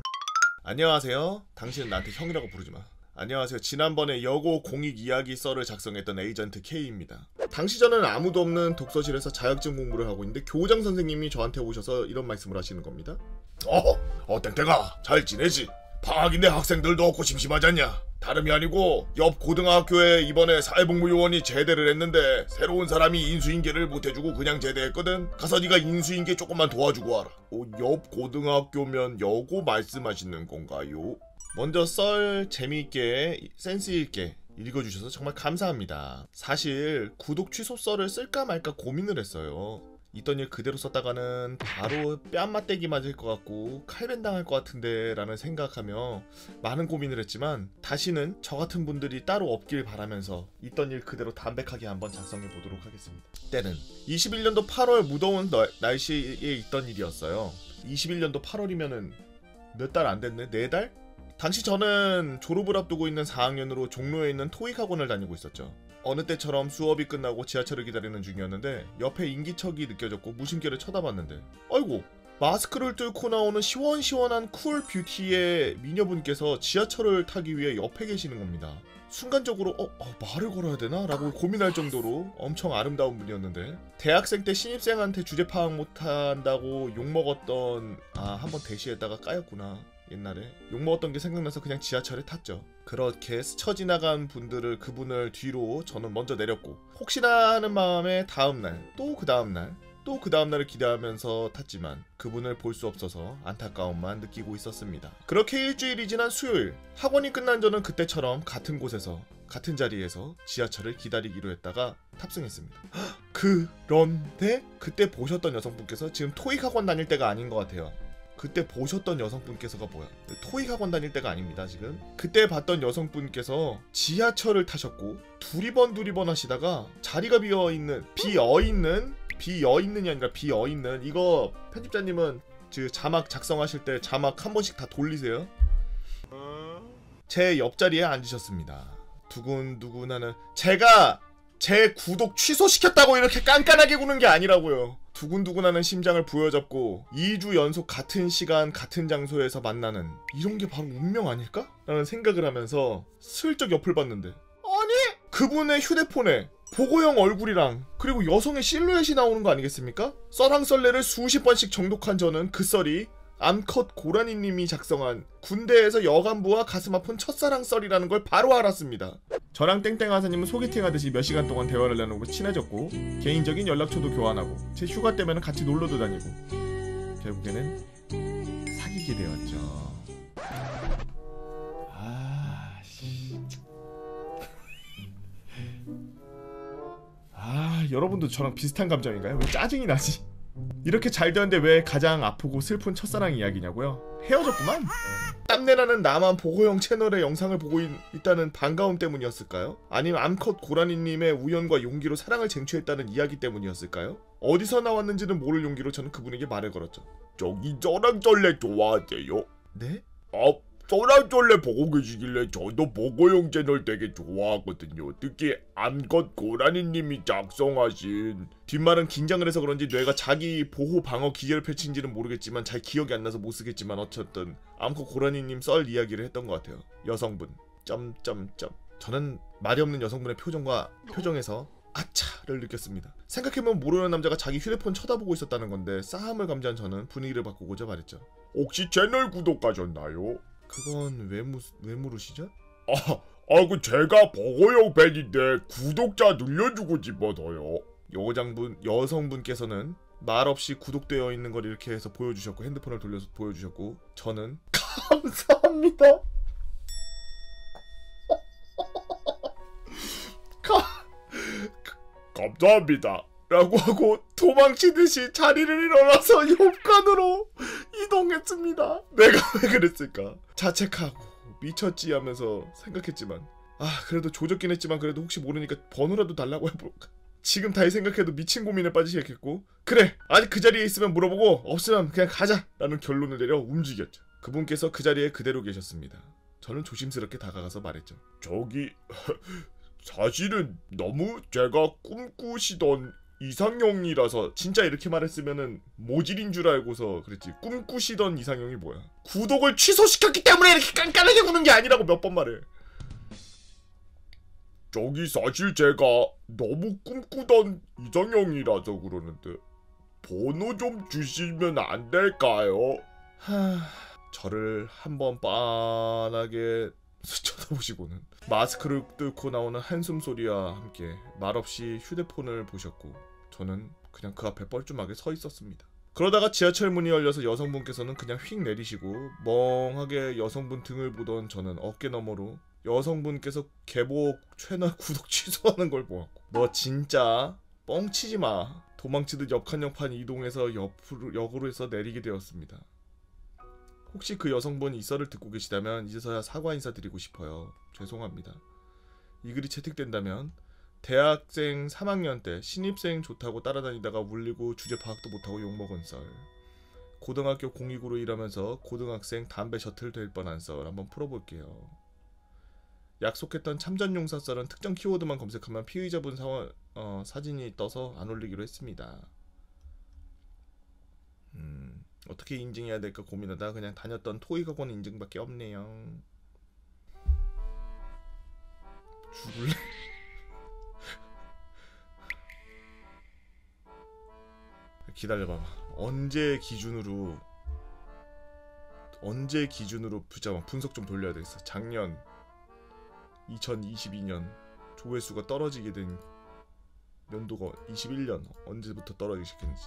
[SPEAKER 1] 안녕하세요. 당신은 나한테 형이라고 부르지 마. 안녕하세요. 지난번에 여고 공익 이야기 썰을 작성했던 에이전트 K입니다. 당시 저는 아무도 없는 독서실에서 자격증 공부를 하고 있는데 교장 선생님이 저한테 오셔서 이런 말씀을 하시는 겁니다.
[SPEAKER 3] 어? 어 땡땡아 잘 지내지? 방학인데 학생들도 없고 심심하지 않냐? 다름이 아니고 옆 고등학교에 이번에 사회복무요원이 제대를 했는데 새로운 사람이 인수인계를 못해주고 그냥 제대했거든. 가서 네가 인수인계 조금만 도와주고 와라. 어, 옆 고등학교면 여고 말씀하시는 건가요?
[SPEAKER 1] 먼저 썰 재미있게 센스있게 읽어주셔서 정말 감사합니다. 사실 구독 취소 썰을 쓸까 말까 고민을 했어요. 있던 일 그대로 썼다가는 바로 뺨맞대기 맞을 것 같고 칼벤 당할 것 같은데 라는 생각하며 많은 고민을 했지만 다시는 저 같은 분들이 따로 없길 바라면서 있던 일 그대로 담백하게 한번 작성해 보도록 하겠습니다. 때는 이십일 년도 팔월 무더운 널, 날씨에 있던 일이었어요. 이십일 년도 팔월이면은 몇 달 안 됐네? 네 달? 당시 저는 졸업을 앞두고 있는 사 학년으로 종로에 있는 토익 학원을 다니고 있었죠. 어느 때처럼 수업이 끝나고 지하철을 기다리는 중이었는데 옆에 인기척이 느껴졌고 무심결에 쳐다봤는데 아이고, 마스크를 뚫고 나오는 시원시원한 쿨 뷰티의 미녀분께서 지하철을 타기 위해 옆에 계시는 겁니다. 순간적으로 어, 어 말을 걸어야 되나? 라고 고민할 정도로 엄청 아름다운 분이었는데, 대학생 때 신입생한테 주제 파악 못한다고 욕먹었던, 아 한번 대시했다가 까였구나. 옛날에 욕먹었던 게 생각나서 그냥 지하철에 탔죠. 그렇게 스쳐 지나간 분들을 그분을 뒤로 저는 먼저 내렸고, 혹시나 하는 마음에 다음날 또 그 다음날 또 그 다음날을 기대하면서 탔지만 그분을 볼 수 없어서 안타까움만 느끼고 있었습니다. 그렇게 일주일이 지난 수요일, 학원이 끝난 저는 그때처럼 같은 곳에서 같은 자리에서 지하철을 기다리기로 했다가 탑승했습니다. 그런데 그때 보셨던 여성분께서 지금 토익 학원 다닐 때가 아닌 것 같아요. 그때 보셨던 여성분께서가 뭐야? 토익 학원 다닐 때가 아닙니다. 지금 그때 봤던 여성분께서 지하철을 타셨고 두리번 두리번 하시다가 자리가 비어있는 비어있는 비어있는이 아니라 비어있는, 이거 편집자님은 그 자막 작성하실 때 자막 한 번씩 다 돌리세요. 제 옆자리에 앉으셨습니다. 두근두근하는 제가 제 구독 취소시켰다고 이렇게 깐깐하게 구는 게 아니라고요. 두근두근하는 심장을 부여잡고 이 주 연속 같은 시간 같은 장소에서 만나는 이런 게 바로 운명 아닐까? 라는 생각을 하면서 슬쩍 옆을 봤는데 아니 그분의 휴대폰에 보고형 얼굴이랑 그리고 여성의 실루엣이 나오는 거 아니겠습니까? 썰랑썰레를 수십 번씩 정독한 저는 그 썰이 암컷 고라니님이 작성한 군대에서 여간부와 가슴 아픈 첫사랑 썰이라는 걸 바로 알았습니다. 저랑 땡땡아사님은 소개팅 하듯이 몇 시간 동안 대화를 나누고 친해졌고 개인적인 연락처도 교환하고 제 휴가 때면 같이 놀러도 다니고 결국에는 사귀게 되었죠. 아... 씨... 아... 여러분도 저랑 비슷한 감정인가요? 왜 짜증이 나지? 이렇게 잘 되었는데 왜 가장 아프고 슬픈 첫사랑 이야기냐고요? 헤어졌구만? 땀내나는 나만 보고형 채널의 영상을 보고 있, 있다는 반가움 때문이었을까요? 아니면 암컷 고라니님의 우연과 용기로 사랑을 쟁취했다는 이야기 때문이었을까요? 어디서 나왔는지는 모를 용기로 저는 그분에게 말을 걸었죠.
[SPEAKER 3] 저기 썰랑썰레 좋아하세요?
[SPEAKER 1] 네?
[SPEAKER 3] 아, 썰랑썰레 보고 계시길래 저도 보고형 채널 되게 좋아하거든요. 특히 암컷 고라니님이 작성하신
[SPEAKER 1] 뒷말은 긴장을 해서 그런지 뇌가 자기 보호 방어 기계를 펼친지는 모르겠지만 잘 기억이 안 나서 못 쓰겠지만 어쨌든 암컷 고라니님 썰 이야기를 했던 것 같아요. 여성분 점점점 저는 말이 없는 여성분의 표정과 표정에서 아차를 느꼈습니다. 생각해보면 모르는 남자가 자기 휴대폰 쳐다보고 있었다는 건데 싸함을 감지한 저는 분위기를 바꾸고자 말했죠.
[SPEAKER 3] 혹시 채널 구독하셨나요?
[SPEAKER 1] 그건 왜, 무, 왜 물으시죠?
[SPEAKER 3] 아, 아, 그 제가 버거형 팬인데 구독자 늘려주고 싶어서요.
[SPEAKER 1] 여장분, 여성분께서는 말없이 구독되어 있는 걸 이렇게 해서 보여주셨고 핸드폰을 돌려서 보여주셨고 저는 감사합니다. 가,
[SPEAKER 3] 감사합니다.
[SPEAKER 1] 라고 하고 도망치듯이 자리를 일어나서 옆간으로 이동했습니다. 내가 왜 그랬을까? 자책하고 미쳤지 하면서 생각했지만 아 그래도 조졌긴 했지만 그래도 혹시 모르니까 번호라도 달라고 해볼까? 지금 다시 생각해도 미친 고민에 빠지겠고 그래 아직 그 자리에 있으면 물어보고 없으면 그냥 가자 라는 결론을 내려 움직였죠. 그분께서 그 자리에 그대로 계셨습니다. 저는 조심스럽게 다가가서 말했죠.
[SPEAKER 3] 저기 사실은 너무 제가 꿈꾸시던 이상형이라서
[SPEAKER 1] 진짜 이렇게 말했으면은 모질인 줄 알고서 그랬지. 꿈꾸시던 이상형이 뭐야? 구독을 취소시켰기 때문에 이렇게 깐깐하게 구는 게 아니라고 몇 번 말해.
[SPEAKER 3] 저기 사실 제가 너무 꿈꾸던 이상형이라서 그러는데 번호 좀 주시면 안 될까요?
[SPEAKER 1] 하... 저를 한번 빤하게 쳐다보시고는 마스크를 뚫고 나오는 한숨 소리와 함께 말없이 휴대폰을 보셨고 저는 그냥 그 앞에 뻘쭘하게 서 있었습니다. 그러다가 지하철 문이 열려서 여성분께서는 그냥 휙 내리시고 멍하게 여성분 등을 보던 저는 어깨 너머로 여성분께서 개복 채널 구독 취소하는 걸 보았고 너 진짜 뻥치지 마. 도망치듯 옆칸옆칸 이동해서 옆으로, 역으로 해서 내리게 되었습니다. 혹시 그 여성분 이 썰을 듣고 계시다면 이제서야 사과 인사드리고 싶어요. 죄송합니다. 이 글이 채택된다면 대학생 삼 학년 때 신입생 좋다고 따라다니다가 울리고 주제 파악도 못하고 욕먹은 썰, 고등학교 공익으로 일하면서 고등학생 담배 셔틀 될 뻔한 썰 한번 풀어볼게요. 약속했던 참전용사 썰은 특정 키워드만 검색하면 피의자분 사원, 어, 사진이 떠서 안 올리기로 했습니다. 음, 어떻게 인증해야 될까 고민하다 그냥 다녔던 토익학원 인증밖에 없네요. 죽을래? 기다려봐. 언제 기준으로 언제 기준으로 잠깐만 분석 좀 돌려야 되겠어. 작년 이천이십이 년 조회수가 떨어지게 된 연도가 이십일 년 언제부터 떨어지기 시작했는지.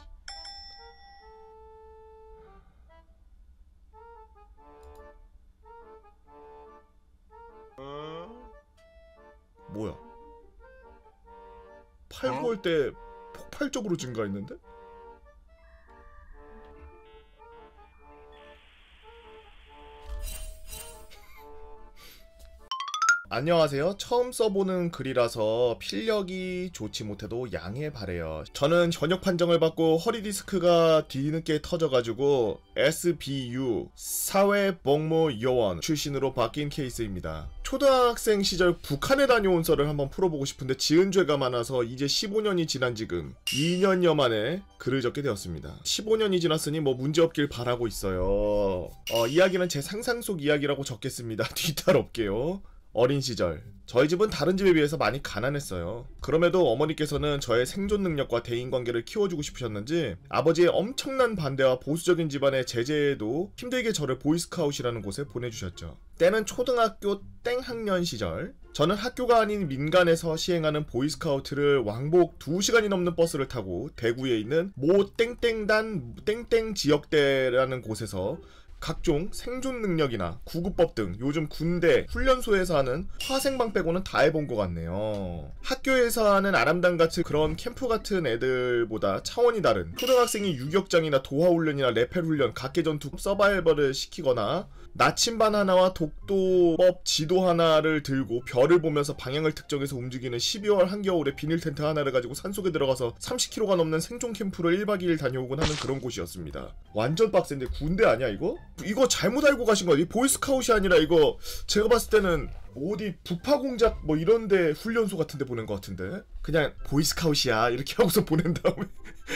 [SPEAKER 1] 뭐야? 팔, 구월 때 폭발적으로 증가했는데? 안녕하세요. 처음 써보는 글이라서 필력이 좋지 못해도 양해 바래요. 저는 현역 판정을 받고 허리 디스크가 뒤늦게 터져가지고 에스비유 사회복무요원 출신으로 바뀐 케이스입니다. 초등학생 시절 북한에 다녀온 썰을 한번 풀어보고 싶은데 지은 죄가 많아서 이제 십오 년이 지난 지금 이 년여 만에 글을 적게 되었습니다. 십오 년이 지났으니 뭐 문제없길 바라고 있어요. 어, 이야기는 제 상상 속 이야기라고 적겠습니다. 뒤탈없게요. 어린 시절 저희 집은 다른 집에 비해서 많이 가난했어요. 그럼에도 어머니께서는 저의 생존 능력과 대인관계를 키워주고 싶으셨는지 아버지의 엄청난 반대와 보수적인 집안의 제재에도 힘들게 저를 보이스카웃이라는 곳에 보내주셨죠. 때는 초등학교 땡 학년 시절 저는 학교가 아닌 민간에서 시행하는 보이스카우트를 왕복 두 시간이 넘는 버스를 타고 대구에 있는 모 땡땡단 땡땡 지역대라는 곳에서 각종 생존 능력이나 구급법 등 요즘 군대 훈련소에서 하는 화생방 빼고는 다 해본 것 같네요. 학교에서 하는 아람단 같은 그런 캠프 같은 애들보다 차원이 다른 초등학생이 유격장이나 도하훈련이나 레펠훈련, 각계전투, 서바이벌을 시키거나 나침반 하나와 독도법 지도 하나를 들고 별을 보면서 방향을 특정해서 움직이는 십이월 한겨울에 비닐 텐트 하나를 가지고 산속에 들어가서 삼십 킬로미터가 넘는 생존 캠프를 일박 이일 다녀오곤 하는 그런 곳이었습니다. 완전 빡센데 군대 아니야 이거? 이거 잘못 알고 가신 거야. 이 보이스카웃이 아니라 이거 제가 봤을 때는 어디 부파공작 뭐 이런데 훈련소 같은데 보낸 것 같은데 그냥 보이스카웃이야 이렇게 하고서 보낸 다음에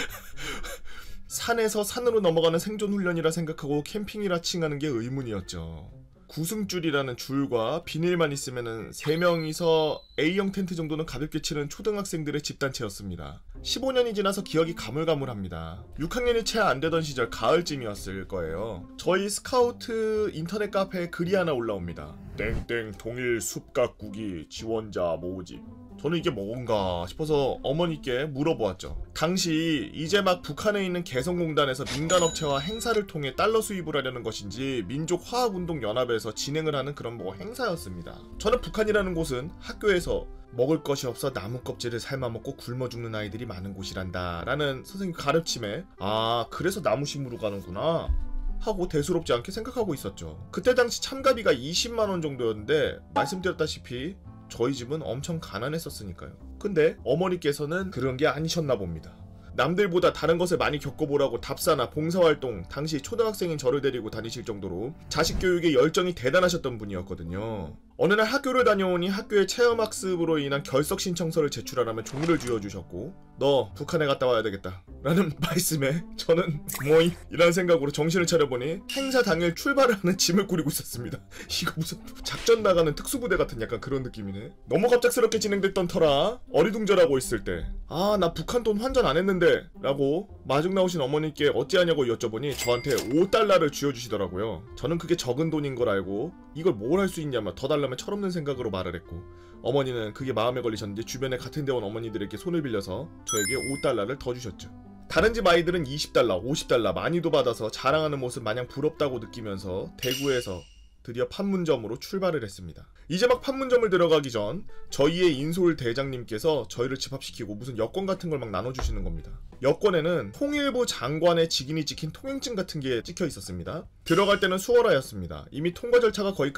[SPEAKER 1] 산에서 산으로 넘어가는 생존 훈련이라 생각하고 캠핑이라 칭하는 게 의문이었죠. 구승줄이라는 줄과 비닐만 있으면은 세 명이서 A형 텐트 정도는 가볍게 치는 초등학생들의 집단체였습니다. 십오 년이 지나서 기억이 가물가물합니다. 육 학년이 채 안 되던 시절 가을쯤이었을 거예요. 저희 스카우트 인터넷 카페에 글이 하나 올라옵니다. 땡땡 동일 숲가꾸기 지원자 모집. 저는 이게 뭔가 싶어서 어머니께 물어보았죠. 당시 이제 막 북한에 있는 개성공단에서 민간업체와 행사를 통해 달러 수입을 하려는 것인지 민족화학운동연합에서 진행을 하는 그런 뭐 행사였습니다. 저는 북한이라는 곳은 학교에서 먹을 것이 없어 나무 껍질을 삶아먹고 굶어 죽는 아이들이 많은 곳이란다 라는 선생님 가르침에 아 그래서 나무 심으러 가는구나 하고 대수롭지 않게 생각하고 있었죠. 그때 당시 참가비가 이십만 원 정도였는데 말씀드렸다시피 저희 집은 엄청 가난했었으니까요. 근데 어머니께서는 그런 게 아니셨나 봅니다. 남들보다 다른 것을 많이 겪어보라고 답사나 봉사활동, 당시 초등학생인 저를 데리고 다니실 정도로 자식 교육에 열정이 대단하셨던 분이었거든요. 어느 날 학교를 다녀오니 학교의 체험학습으로 인한 결석 신청서를 제출하라며 종이를 쥐어주셨고 너 북한에 갔다 와야 되겠다 라는 말씀에 저는 뭐이? 이라는 생각으로 정신을 차려보니 행사 당일 출발을 하는 짐을 꾸리고 있었습니다. 이거 무슨 작전 나가는 특수부대 같은 약간 그런 느낌이네. 너무 갑작스럽게 진행됐던 터라 어리둥절하고 있을 때 아 나 북한 돈 환전 안 했는데 라고 마중 나오신 어머니께 어찌하냐고 여쭤보니 저한테 오 달러를 쥐어주시더라고요. 저는 그게 적은 돈인 걸 알고 이걸 뭘 할 수 있냐며 더 달라면 철없는 생각으로 말을 했고 어머니는 그게 마음에 걸리셨는지 주변에 같은 대원 어머니들에게 손을 빌려서 저에게 오 달러를 더 주셨죠. 다른 집 아이들은 이십 달러, 오십 달러 많이도 받아서 자랑하는 모습 마냥 부럽다고 느끼면서 대구에서 드디어 판문점으로 출발을 했습니다. 이제 막 판문점을 들어가기 전 저희의 인솔 대장님께서 저희를 집합시키고 무슨 여권 같은 걸 막 나눠주시는 겁니다. 여권에는 통일부 장관의 직인이 찍힌 통행증 같은 게 찍혀 있었습니다. 들어갈 때는 수월하였습니다. 이미 통과 절차가 거의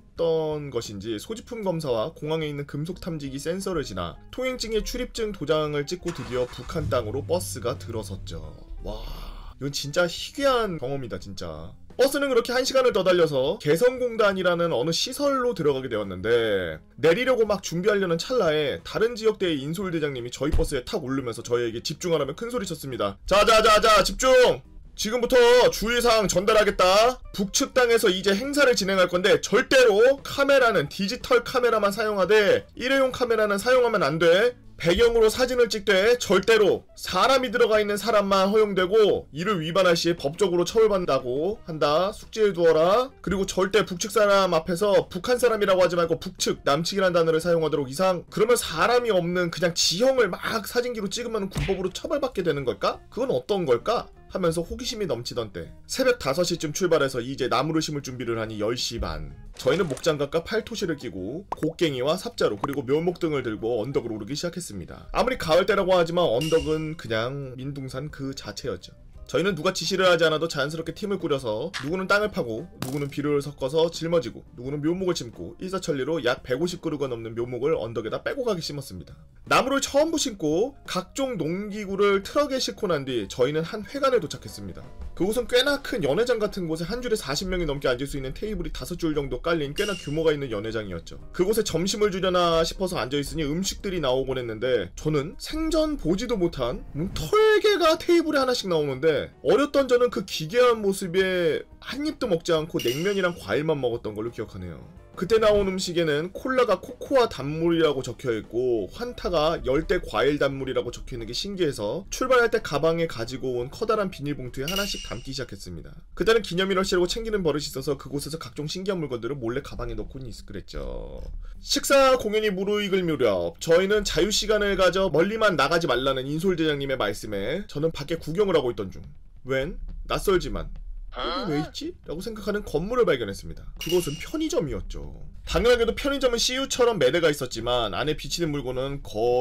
[SPEAKER 1] 끝났던 것인지 소지품 검사와 공항에 있는 금속 탐지기 센서를 지나 통행증의 출입증 도장을 찍고 드디어 북한 땅으로 버스가 들어섰죠. 와, 이건 진짜 희귀한 경험이다 진짜. 버스는 그렇게 한 시간을 더 달려서 개성공단이라는 어느 시설로 들어가게 되었는데 내리려고 막 준비하려는 찰나에 다른 지역대의 인솔대장님이 저희 버스에 탁 오르면서 저희에게 집중하라며 큰소리 쳤습니다. 자자자자 집중! 지금부터 주의사항 전달하겠다. 북측 땅에서 이제 행사를 진행할 건데 절대로 카메라는 디지털 카메라만 사용하되 일회용 카메라는 사용하면 안 돼. 배경으로 사진을 찍되 절대로 사람이 들어가 있는 사람만 허용되고 이를 위반할 시 법적으로 처벌받는다고 한다. 숙지해 두어라. 그리고 절대 북측 사람 앞에서 북한 사람이라고 하지 말고 북측, 남측이라는 단어를 사용하도록 이상. 그러면 사람이 없는 그냥 지형을 막 사진기로 찍으면 군법으로 처벌받게 되는 걸까? 그건 어떤 걸까? 하면서 호기심이 넘치던 때 새벽 다섯 시쯤 출발해서 이제 나무를 심을 준비를 하니 열 시 반. 저희는 목장갑과 팔토시를 끼고 곡괭이와 삽자루 그리고 묘목 등을 들고 언덕을 오르기 시작했습니다. 아무리 가을 때라고 하지만 언덕은 그냥 민둥산 그 자체였죠. 저희는 누가 지시를 하지 않아도 자연스럽게 팀을 꾸려서 누구는 땅을 파고 누구는 비료를 섞어서 짊어지고 누구는 묘목을 심고 일사천리로 약 백오십 그루가 넘는 묘목을 언덕에다 빼고 가게 심었습니다. 나무를 처음부 심고 각종 농기구를 트럭에 싣고 난 뒤 저희는 한 회관에 도착했습니다. 그곳은 꽤나 큰 연회장 같은 곳에 한 줄에 사십 명이 넘게 앉을 수 있는 테이블이 다섯 줄 정도 깔린 꽤나 규모가 있는 연회장이었죠. 그곳에 점심을 주려나 싶어서 앉아있으니 음식들이 나오곤 했는데 저는 생전 보지도 못한 털개가 테이블에 하나씩 나오는데 어렸던 저는 그 기괴한 모습에 한 입도 먹지 않고 냉면이랑 과일만 먹었던 걸로 기억하네요. 그때 나온 음식에는 콜라가 코코아 단물이라고 적혀있고 환타가 열대 과일 단물이라고 적혀있는 게 신기해서 출발할 때 가방에 가지고 온 커다란 비닐봉투에 하나씩 담기 시작했습니다. 그때는 기념일이라고 챙기는 버릇이 있어서 그곳에서 각종 신기한 물건들을 몰래 가방에 넣고 그랬죠. 식사 공연이 무르익을 무렵 저희는 자유시간을 가져 멀리만 나가지 말라는 인솔대장님의 말씀에 저는 밖에 구경을 하고 있던 중 웬 낯설지만 여기 왜 있지? 라고 생각하는 건물을 발견했습니다. 그것은 편의점이었죠. 당연하게도 편의점은 씨유처럼 매대가 있었지만 안에 비치는 물건은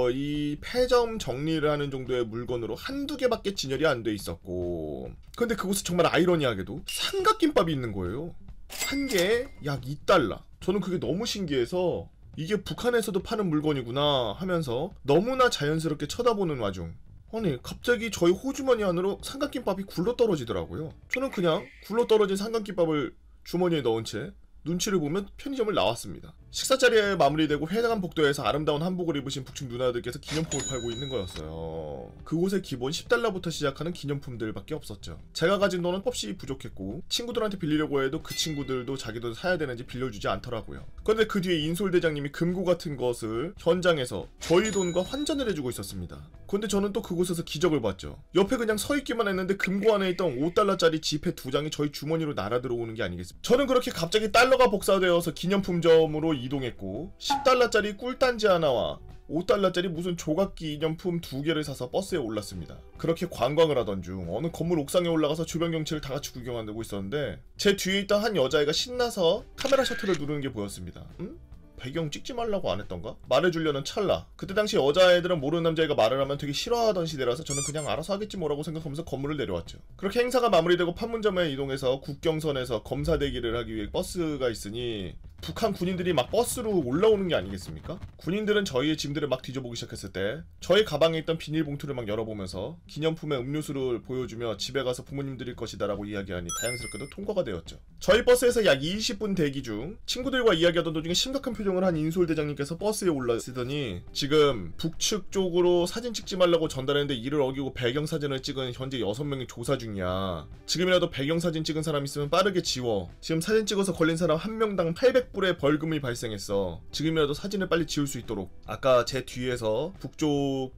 [SPEAKER 1] 거의 폐점 정리를 하는 정도의 물건으로 한두 개밖에 진열이 안 돼 있었고 근데 그곳은 정말 아이러니하게도 삼각김밥이 있는 거예요. 한 개에 약 이 달러. 저는 그게 너무 신기해서 이게 북한에서도 파는 물건이구나 하면서 너무나 자연스럽게 쳐다보는 와중 아니 갑자기 저희 호주머니 안으로 삼각김밥이 굴러떨어지더라고요. 저는 그냥 굴러떨어진 삼각김밥을 주머니에 넣은 채 눈치를 보면 편의점을 나왔습니다. 식사 자리에 마무리되고 회관 복도에서 아름다운 한복을 입으신 북측 누나들께서 기념품을 팔고 있는 거였어요. 그곳에 기본 십 달러부터 시작하는 기념품들밖에 없었죠. 제가 가진 돈은 몹시 부족했고 친구들한테 빌리려고 해도 그 친구들도 자기 돈 사야 되는지 빌려주지 않더라고요. 그런데 그 뒤에 인솔대장님이 금고 같은 것을 현장에서 저희 돈과 환전을 해주고 있었습니다. 근데 저는 또 그곳에서 기적을 봤죠. 옆에 그냥 서있기만 했는데 금고 안에 있던 오 달러짜리 지폐 두 장이 저희 주머니로 날아 들어오는 게 아니겠습니까? 저는 그렇게 갑자기 달러가 복사되어서 기념품점으로 이동했고 십 달러짜리 꿀단지 하나와 오 달러짜리 무슨 조각기 기념품 두 개를 사서 버스에 올랐습니다. 그렇게 관광을 하던 중 어느 건물 옥상에 올라가서 주변 경치를 다 같이 구경하고 있었는데 제 뒤에 있던 한 여자애가 신나서 카메라 셔터를 누르는 게 보였습니다. 응? 배경 찍지 말라고 안 했던가? 말해주려는 찰나. 그때 당시 여자애들은 모르는 남자애가 말을 하면 되게 싫어하던 시대라서 저는 그냥 알아서 하겠지 뭐라고 생각하면서 건물을 내려왔죠. 그렇게 행사가 마무리되고 판문점에 이동해서 국경선에서 검사 대기를 하기 위해 버스가 있으니 북한 군인들이 막 버스로 올라오는 게 아니겠습니까? 군인들은 저희의 짐들을 막 뒤져보기 시작했을 때 저희 가방에 있던 비닐봉투를 막 열어보면서 기념품의 음료수를 보여주며 집에 가서 부모님 드릴 것이다 라고 이야기하니 다행스럽게도 통과가 되었죠. 저희 버스에서 약 이십 분 대기 중 친구들과 이야기하던 도중에 심각한 표정을 한 인솔대장님께서 버스에 올라서더니 지금 북측 쪽으로 사진 찍지 말라고 전달했는데 이를 어기고 배경사진을 찍은 현재 여섯 명이 조사 중이야. 지금이라도 배경사진 찍은 사람 있으면 빠르게 지워. 지금 사진 찍어서 걸린 사람 한 명당 팔백 불의 벌금이 발생했어. 지금이라도 사진을 빨리 지울 수 있도록. 아까 제 뒤에서 북쪽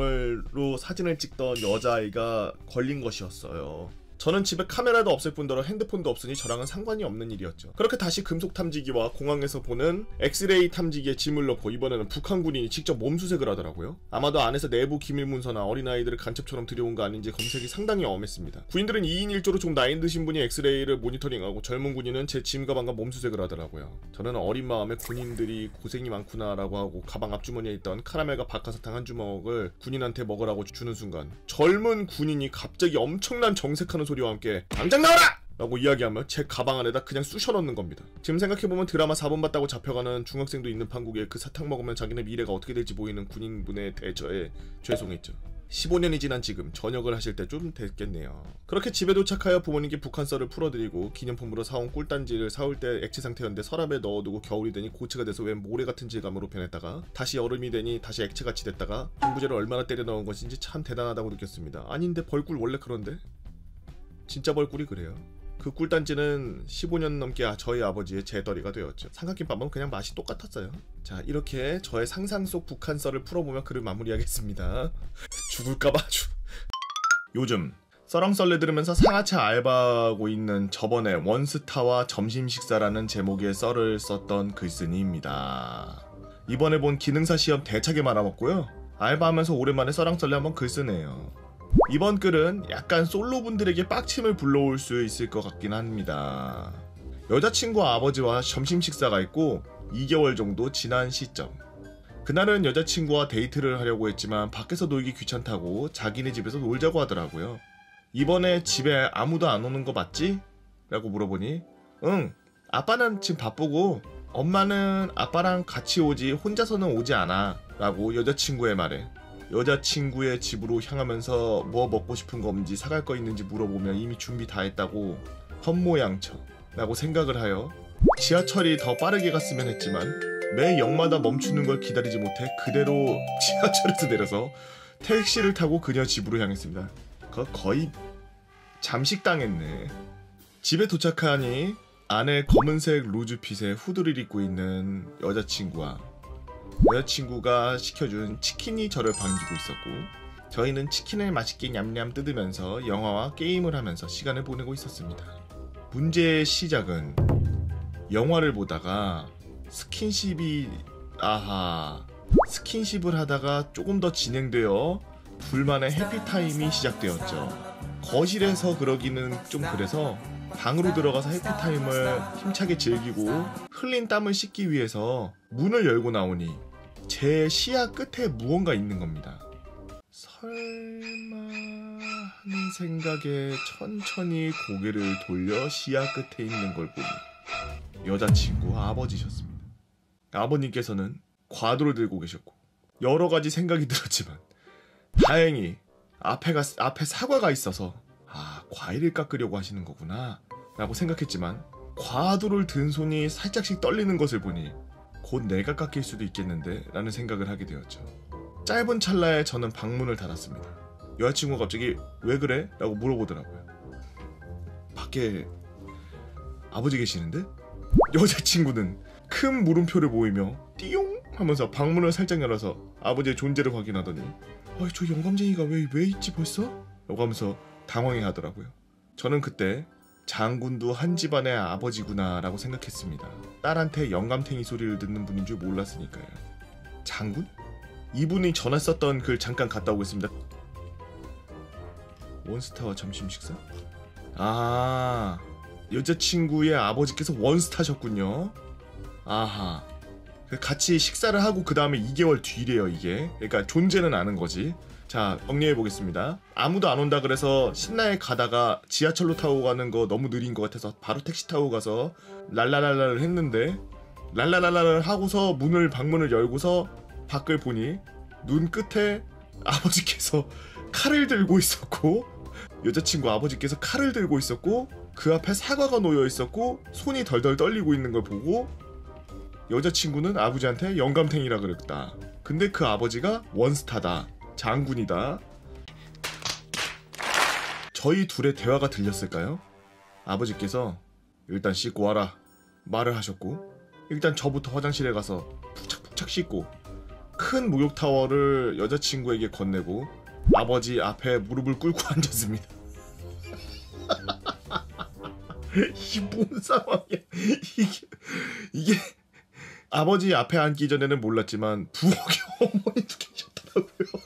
[SPEAKER 1] 배경으로 사진을 찍던 여자아이가 걸린 것이었어요. 저는 집에 카메라도 없을 뿐더러 핸드폰도 없으니 저랑은 상관이 없는 일이었죠. 그렇게 다시 금속 탐지기와 공항에서 보는 엑스레이 탐지기에 짐을 넣고 이번에는 북한 군인이 직접 몸수색을 하더라고요. 아마도 안에서 내부 기밀 문서나 어린아이들을 간첩처럼 들여온 거 아닌지 검색이 상당히 엄했습니다. 군인들은 이 인 일 조로 좀 나이 드신 분이 엑스레이를 모니터링하고 젊은 군인은 제 짐 가방과 몸수색을 하더라고요. 저는 어린 마음에 군인들이 고생이 많구나 라고 하고 가방 앞주머니에 있던 카라멜과 박하사탕 한 주먹을 군인한테 먹으라고 주는 순간 젊은 군인이 갑자기 엄청난 정색하는 소리와 함께 당장 나와라! 라고 이야기하며 제 가방 안에다 그냥 쑤셔 넣는 겁니다. 지금 생각해보면 드라마 사 번 봤다고 잡혀가는 중학생도 있는 판국에 그 사탕 먹으면 자기네 미래가 어떻게 될지 보이는 군인분의 대처에 죄송했죠. 십오 년이 지난 지금 저녁을 하실 때 좀 됐겠네요. 그렇게 집에 도착하여 부모님께 북한 썰을 풀어드리고 기념품으로 사온 꿀단지를 사올 때 액체 상태였는데 서랍에 넣어두고 겨울이 되니 고체가 돼서 웬 모래 같은 질감으로 변했다가 다시 여름이 되니 다시 액체같이 됐다가 방부제를 얼마나 때려 넣은 것인지 참 대단하다고 느꼈습니다. 아닌데 벌꿀 원래 그런데? 진짜 벌꿀이 그래요. 그 꿀단지는 십오 년 넘게 저희 아버지의 재떨이가 되었죠. 삼각김밥은 그냥 맛이 똑같았어요. 자, 이렇게 저의 상상 속 북한 썰을 풀어보며 글을 마무리하겠습니다. 죽을까봐 주... 요즘 썰렁썰레 들으면서 상하차 알바하고 있는 저번에 원스타와 점심 식사라는 제목의 썰을 썼던 글쓴이입니다. 이번에 본 기능사 시험 대차게 말아먹고요. 알바하면서 오랜만에 썰렁썰레 한번 글 쓰네요. 이번 글은 약간 솔로분들에게 빡침을 불러올 수 있을 것 같긴 합니다. 여자친구 아버지와 점심 식사가 있고 이 개월 정도 지난 시점. 그날은 여자친구와 데이트를 하려고 했지만 밖에서 놀기 귀찮다고 자기네 집에서 놀자고 하더라고요. 이번에 집에 아무도 안 오는 거 맞지? 라고 물어보니 응, 아빠는 지금 바쁘고 엄마는 아빠랑 같이 오지 혼자서는 오지 않아 라고 여자친구의 말에 여자친구의 집으로 향하면서 뭐 먹고 싶은 거 없는지 사갈 거 있는지 물어보면 이미 준비 다 했다고 헛모양쳐 라고 생각을 하여 지하철이 더 빠르게 갔으면 했지만 매 역마다 멈추는 걸 기다리지 못해 그대로 지하철에서 내려서 택시를 타고 그녀 집으로 향했습니다. 거, 거의 잠식당했네. 집에 도착하니 안에 검은색 루즈핏에 후드를 입고 있는 여자친구와 여자친구가 시켜준 치킨이 저를 반기고 있었고 저희는 치킨을 맛있게 냠냠 뜯으면서 영화와 게임을 하면서 시간을 보내고 있었습니다. 문제의 시작은 영화를 보다가 스킨십이 아하 스킨십을 하다가 조금 더 진행되어 둘만의 해피타임이 시작되었죠. 거실에서 그러기는 좀 그래서 방으로 들어가서 해피타임을 힘차게 즐기고 흘린 땀을 씻기 위해서 문을 열고 나오니 제 시야 끝에 무언가 있는 겁니다. 설마 하는 생각에 천천히 고개를 돌려 시야 끝에 있는 걸 보니 여자친구 아버지셨습니다. 아버님께서는 과도를 들고 계셨고 여러 가지 생각이 들었지만 다행히 앞에가, 앞에 사과가 있어서 아 과일을 깎으려고 하시는 거구나 라고 생각했지만 과도를 든 손이 살짝씩 떨리는 것을 보니 곧 내가 깎일 수도 있겠는데 라는 생각을 하게 되었죠. 짧은 찰나에 저는 방문을 닫았습니다. 여자친구가 갑자기 왜 그래? 라고 물어보더라고요. 밖에 아버지 계시는데? 여자친구는 큰 물음표를 보이며 띠용 하면서 방문을 살짝 열어서 아버지의 존재를 확인하더니 아, 저 영감쟁이가 왜, 왜 있지 벌써? 라고 하면서 당황해 하더라고요. 저는 그때 장군도 한 집안의 아버지구나 라고 생각했습니다. 딸한테 영감탱이 소리를 듣는 분인 줄 몰랐으니까요. 장군? 이분이 전화 썼던 글 잠깐 갔다 오겠습니다. 원스타와 점심 식사? 아 여자친구의 아버지께서 원스타셨군요. 아하 같이 식사를 하고 그 다음에 이 개월 뒤래요 이게. 그러니까 존재는 아는 거지. 자 정리해보겠습니다. 아무도 안 온다 그래서 신나게 가다가 지하철로 타고 가는 거 너무 느린 것 같아서 바로 택시 타고 가서 랄라랄라를 했는데 랄라랄라를 하고서 문을 방문을 열고서 밖을 보니 눈 끝에 아버지께서 칼을 들고 있었고 여자친구 아버지께서 칼을 들고 있었고 그 앞에 사과가 놓여 있었고 손이 덜덜 떨리고 있는 걸 보고 여자친구는 아버지한테 영감탱이라 그랬다. 근데 그 아버지가 원스타다. 장군이다. 저희 둘의 대화가 들렸을까요? 아버지께서 일단 씻고 와라 말을 하셨고 일단 저부터 화장실에 가서 푹착푹착 씻고 큰 목욕타월을 여자친구에게 건네고 아버지 앞에 무릎을 꿇고 앉았습니다. 이게 뭔 상황이야. 이게 이게 아버지 앞에 앉기 전에는 몰랐지만 부엌에 어머니도 계셨더라고요.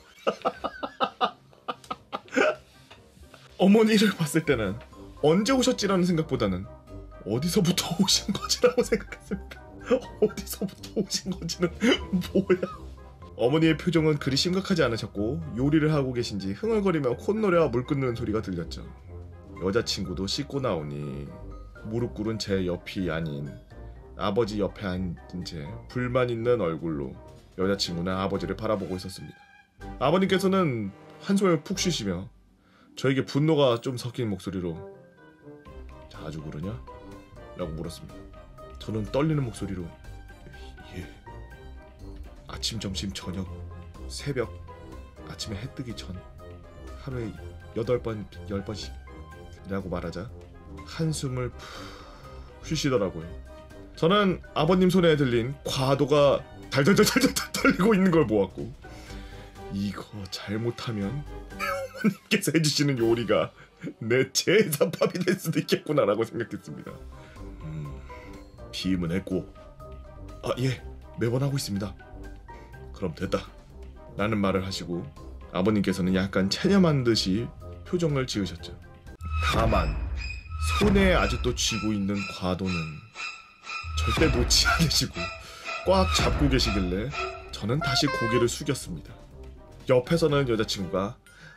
[SPEAKER 1] 어머니를 봤을 때는 언제 오셨지라는 생각보다는 어디서부터 오신 거지라고 생각했습니다. 어디서부터 오신 건지는 뭐야. 어머니의 표정은 그리 심각하지 않으셨고 요리를 하고 계신지 흥얼거리며 콧노래와 물 끓는 소리가 들렸죠. 여자친구도 씻고 나오니 무릎 꿇은 제 옆이 아닌 아버지 옆에 앉은 채 불만 있는 얼굴로 여자친구는 아버지를 바라보고 있었습니다. 아버님께서는 한숨을 푹 쉬시며 저에게 분노가 좀 섞인 목소리로 자주 그러냐? 라고 물었습니다. 저는 떨리는 목소리로 예. 아침, 점심, 저녁, 새벽, 아침에 해 뜨기 전 하루에 여덟 번, 열 번씩 라고 말하자 한숨을 푹 쉬시더라고요. 저는 아버님 손에 들린 과도가 달달달달달 떨리고 있는 걸 보았고 이거 잘못하면 어머님께서 해주시는 요리가 내 제사밥이 될 수도 있겠구나라고 생각했습니다. 음, 비임은 했고 아 예 매번 하고 있습니다. 그럼 됐다 라는 말을 하시고 아버님께서는 약간 체념한 듯이 표정을 지으셨죠. 다만 손에 아직도 쥐고 있는 과도는 절대 놓지 않으시고 꽉 잡고 계시길래 저는 다시 고개를 숙였습니다. 옆에서는 여자친구가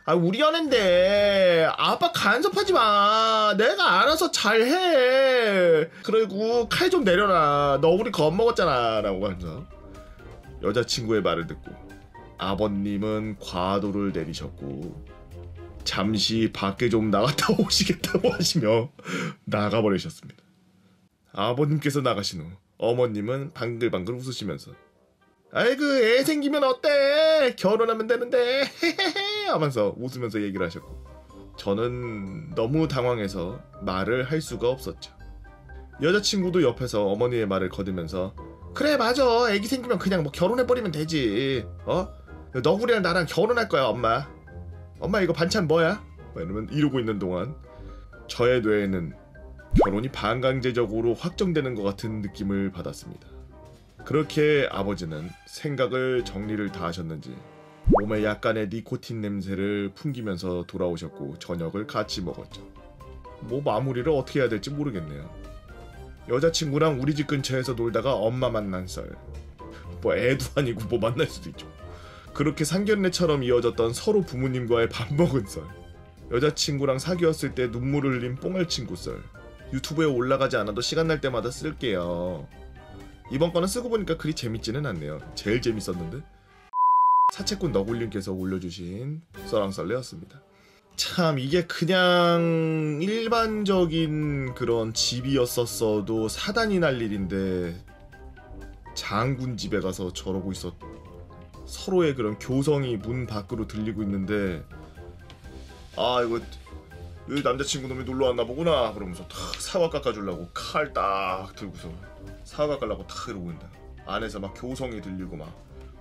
[SPEAKER 1] 아 우리 연애인데 아빠 간섭하지 마. 내가 알아서 잘해. 그리고 칼 좀 내려라. 너 우리 겁먹었잖아 라고 하면서 여자친구의 말을 듣고 아버님은 과도를 내리셨고 잠시 밖에 좀 나갔다 오시겠다고 하시며 나가버리셨습니다. 아버님께서 나가신 후 어머님은 방글방글 웃으시면서 아이고 애 생기면 어때? 결혼하면 되는데 헤헤헤 하면서 웃으면서 얘기를 하셨고 저는 너무 당황해서 말을 할 수가 없었죠. 여자친구도 옆에서 어머니의 말을 거두면서 그래 맞아 애기 생기면 그냥 뭐 결혼해버리면 되지. 어? 너구리랑 나랑 결혼할 거야 엄마. 엄마 이거 반찬 뭐야? 이러면 이러고 있는 동안 저의 뇌에는 결혼이 반강제적으로 확정되는 것 같은 느낌을 받았습니다. 그렇게 아버지는 생각을 정리를 다 하셨는지 몸에 약간의 니코틴 냄새를 풍기면서 돌아오셨고 저녁을 같이 먹었죠. 뭐 마무리를 어떻게 해야 될지 모르겠네요. 여자친구랑 우리 집 근처에서 놀다가 엄마 만난 썰. 뭐 애도 아니고 뭐 만날 수도 있죠. 그렇게 상견례처럼 이어졌던 서로 부모님과의 밥 먹은 썰. 여자친구랑 사귀었을 때 눈물을 흘린 뽕알친구 썰. 유튜브에 올라가지 않아도 시간 날 때마다 쓸게요. 이번 거는 쓰고 보니까 그리 재밌지는 않네요. 제일 재밌었는데. 사채꾼 너굴님께서 올려주신 썰랑썰레였습니다. 참 이게 그냥 일반적인 그런 집이었었어도 사단이 날 일인데 장군 집에 가서 저러고 있었. 서로의 그런 교성이 문 밖으로 들리고 있는데 아 이거 여기 남자친구 놈이 놀러 왔나 보구나 그러면서 탁 사과 깎아주려고 칼 딱 들고서 사과 깎으려고 탁 이러고 있는다. 안에서 막 교성이 들리고 막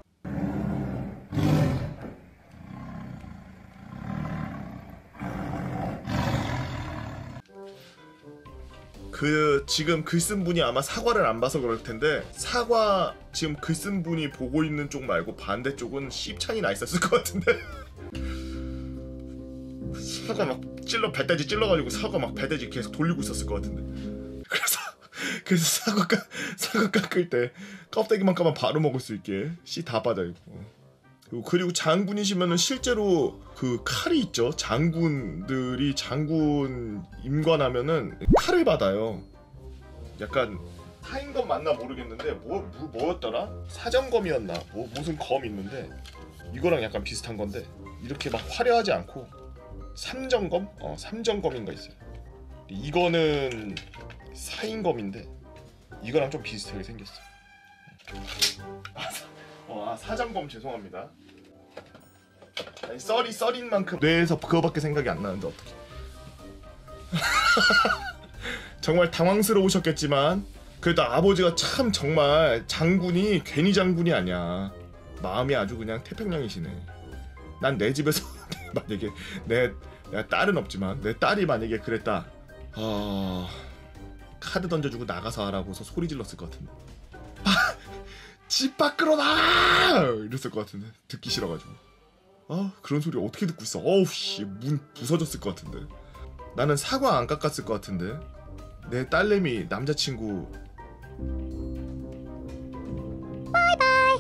[SPEAKER 1] 그 지금 글 쓴 분이 아마 사과를 안 봐서 그럴 텐데 사과 지금 글 쓴 분이 보고 있는 쪽 말고 반대쪽은 씹창이 나 있었을 것 같은데 사과 막 찔러 배돼지 찔러가지고 사과 막 배돼지 계속 돌리고 있었을 것 같은데 그래서 그래서 사과 깎 사과 깎을 때 껍데기만큼만 바로 먹을 수 있게 씨 다 빠져 있고 그리고, 그리고 장군이시면은 실제로 그 칼이 있죠. 장군들이 장군 임관하면은 칼을 받아요. 약간 사인검 맞나 모르겠는데 뭐, 뭐 뭐였더라? 사정검이었나? 뭐 무슨 검 있는데 이거랑 약간 비슷한 건데 이렇게 막 화려하지 않고 삼정검? 어 삼정검인가 있어요. 이거는 사인검인데 이거랑 좀 비슷하게 생겼어. 어, 아, 사정검 죄송합니다. 아니, 썰이 썰인 만큼 뇌에서 그거밖에 생각이 안 나는데 어떡해. 정말 당황스러우셨겠지만 그래도 아버지가 참 정말 장군이 괜히 장군이 아니야. 마음이 아주 그냥 태평양이시네. 난 내 집에서 만약에 내 내가 딸은 없지만 내 딸이 만약에 그랬다. 어... 카드 던져주고 나가서 하라고서 소리 질렀을 것 같은데. 집 밖으로 나가! 이랬을 것 같은데 듣기 싫어가지고 아 그런 소리 어떻게 듣고 있어. 어우 씨 문 부서졌을 것 같은데. 나는 사과 안 깎았을 것 같은데 내 딸내미 남자친구 바이바이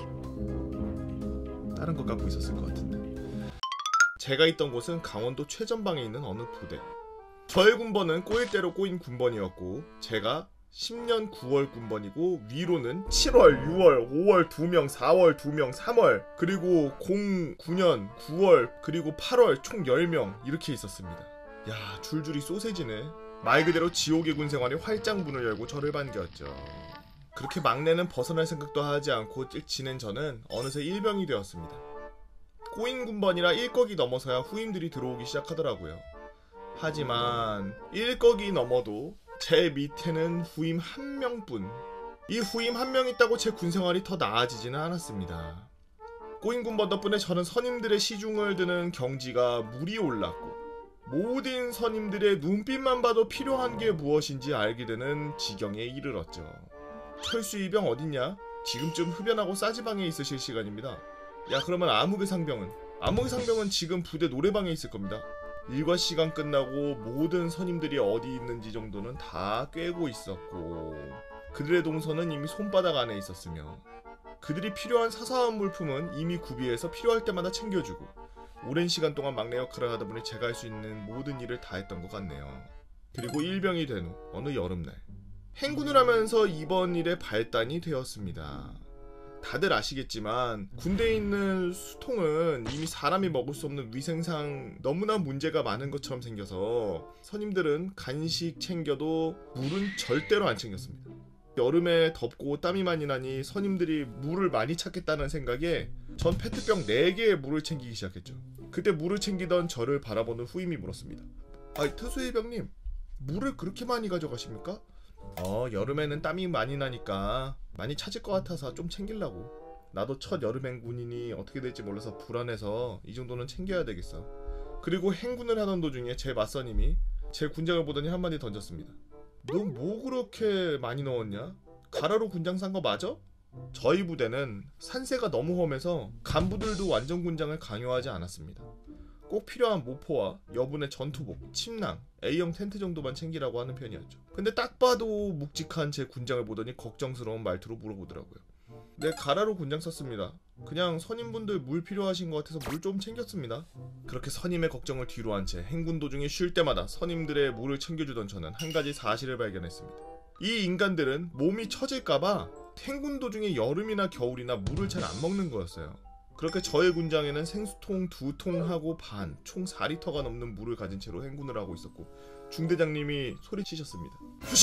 [SPEAKER 1] 다른 거 깎고 있었을 것 같은데. 제가 있던 곳은 강원도 최전방에 있는 어느 부대. 저의 군번은 꼬일 대로 꼬인 군번이었고 제가 십 년 구월 군번이고 위로는 칠월, 유월, 오월 두 명, 사월 두 명, 삼월 그리고 공구 년 구월 그리고 팔월 총 열 명 이렇게 있었습니다. 야 줄줄이 소세지네. 말 그대로 지옥의 군 생활이 활짝 문을 열고 저를 반겼죠. 그렇게 막내는 벗어날 생각도 하지 않고 지낸 저는 어느새 일병이 되었습니다. 꼬인 군번이라 일꺽이 넘어서야 후임들이 들어오기 시작하더라고요. 하지만 일꺽이 넘어도 제 밑에는 후임 한 명뿐. 이 후임 한 명 있다고 제 군생활이 더 나아지지는 않았습니다. 꼬인 군번 덕분에 저는 선임들의 시중을 드는 경지가 물이 올랐고 모든 선임들의 눈빛만 봐도 필요한 게 무엇인지 알게 되는 지경에 이르렀죠. 철수 이병 어딨냐? 지금쯤 흡연하고 싸지방에 있으실 시간입니다. 야 그러면 아무개 상병은? 아무개 상병은 지금 부대 노래방에 있을 겁니다. 일과 시간 끝나고 모든 선임들이 어디 있는지 정도는 다 꿰고 있었고 그들의 동선은 이미 손바닥 안에 있었으며 그들이 필요한 사소한 물품은 이미 구비해서 필요할 때마다 챙겨주고 오랜 시간 동안 막내 역할을 하다 보니 제가 할 수 있는 모든 일을 다 했던 것 같네요. 그리고 일병이 된 후 어느 여름날 행군을 하면서 이번 일에 발단이 되었습니다. 다들 아시겠지만 군대에 있는 수통은 이미 사람이 먹을 수 없는 위생상 너무나 문제가 많은 것처럼 생겨서 선임들은 간식 챙겨도 물은 절대로 안 챙겼습니다. 여름에 덥고 땀이 많이 나니 선임들이 물을 많이 찾겠다는 생각에 전 페트병 네 개의 물을 챙기기 시작했죠. 그때 물을 챙기던 저를 바라보는 후임이 물었습니다. 아이 특수해병님, 물을 그렇게 많이 가져가십니까? 어 여름에는 땀이 많이 나니까 많이 찾을 것 같아서 좀 챙기려고. 나도 첫 여름 행군이니 어떻게 될지 몰라서 불안해서 이 정도는 챙겨야 되겠어. 그리고 행군을 하던 도중에 제 맞선임이 제 군장을 보더니 한마디 던졌습니다. 너 뭐 그렇게 많이 넣었냐? 가라로 군장 산 거 맞아? 저희 부대는 산세가 너무 험해서 간부들도 완전 군장을 강요하지 않았습니다. 꼭 필요한 모포와 여분의 전투복, 침낭, A형 텐트 정도만 챙기라고 하는 편이었죠. 근데 딱 봐도 묵직한 제 군장을 보더니 걱정스러운 말투로 물어보더라고요. 네, 가라로 군장 썼습니다. 그냥 선임분들 물 필요하신 것 같아서 물 좀 챙겼습니다. 그렇게 선임의 걱정을 뒤로 한 채 행군 도중에 쉴 때마다 선임들의 물을 챙겨주던 저는 한 가지 사실을 발견했습니다. 이 인간들은 몸이 처질까봐 행군 도중에 여름이나 겨울이나 물을 잘 안 먹는 거였어요. 그렇게 저의 군장에는 생수통 두 통하고 반, 총 사 리터가 넘는 물을 가진 채로 행군을 하고 있었고 중대장님이 소리치셨습니다. 휴식!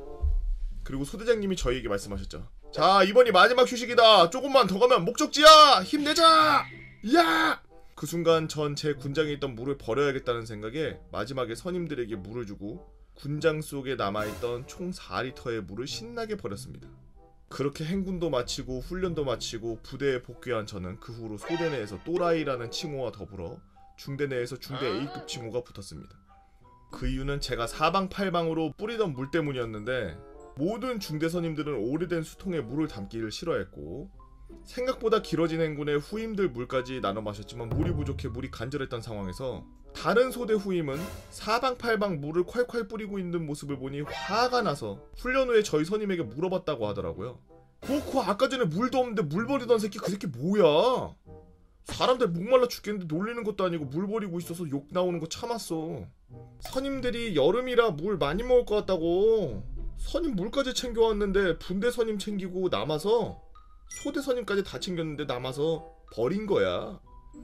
[SPEAKER 1] 그리고 소대장님이 저희에게 말씀하셨죠. 자, 이번이 마지막 휴식이다. 조금만 더 가면 목적지야. 힘내자. 야! 그 순간 전 제 군장에 있던 물을 버려야겠다는 생각에 마지막에 선임들에게 물을 주고 군장 속에 남아있던 총 사 리터의 물을 신나게 버렸습니다. 그렇게 행군도 마치고 훈련도 마치고 부대에 복귀한 저는 그 후로 소대 내에서 또라이라는 칭호와 더불어 중대 내에서 중대 A급 칭호가 붙었습니다. 그 이유는 제가 사방팔방으로 뿌리던 물 때문이었는데 모든 중대 선임들은 오래된 수통에 물을 담기를 싫어했고 생각보다 길어진 행군에 후임들 물까지 나눠 마셨지만 물이 부족해 물이 간절했던 상황에서 다른 소대 후임은 사방팔방 물을 콸콸 뿌리고 있는 모습을 보니 화가 나서 훈련 후에 저희 선임에게 물어봤다고 하더라고요. 그렇고 아까 전에 물도 없는데 물 버리던 새끼 그 새끼 뭐야? 사람들 목말라 죽겠는데 놀리는 것도 아니고 물 버리고 있어서 욕 나오는 거 참았어. 선임들이 여름이라 물 많이 먹을 것 같다고 선임 물까지 챙겨왔는데 분대 선임 챙기고 남아서 소대 선임까지 다 챙겼는데 남아서 버린 거야.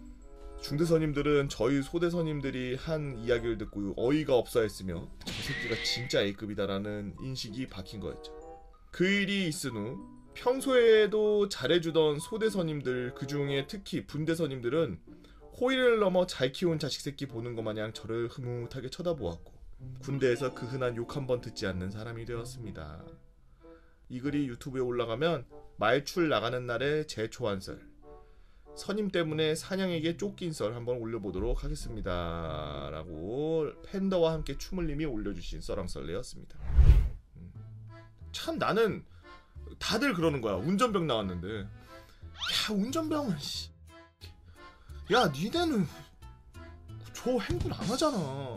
[SPEAKER 1] 중대 선임들은 저희 소대 선임들이 한 이야기를 듣고 어이가 없어 했으며 저 새끼가 진짜 A급이다라는 인식이 박힌 거였죠. 그 일이 있은 후 평소에도 잘해주던 소대 선임들, 그 중에 특히 분대 선임들은 호의를 넘어 잘 키운 자식 새끼 보는 것 마냥 저를 흐뭇하게 쳐다보았고 군대에서 그 흔한 욕 한 번 듣지 않는 사람이 되었습니다. 이 글이 유튜브에 올라가면 말출 나가는 날의 제 초안썰, 선임 때문에 사냥에게 쫓긴 썰 한번 올려보도록 하겠습니다 라고 팬더와 함께 추물님이 올려주신 썰랑썰레였습니다. 음. 참 나는 다들 그러는 거야. 운전병 나왔는데 야 운전병은 씨. 야 니네는 저 행군 안 하잖아.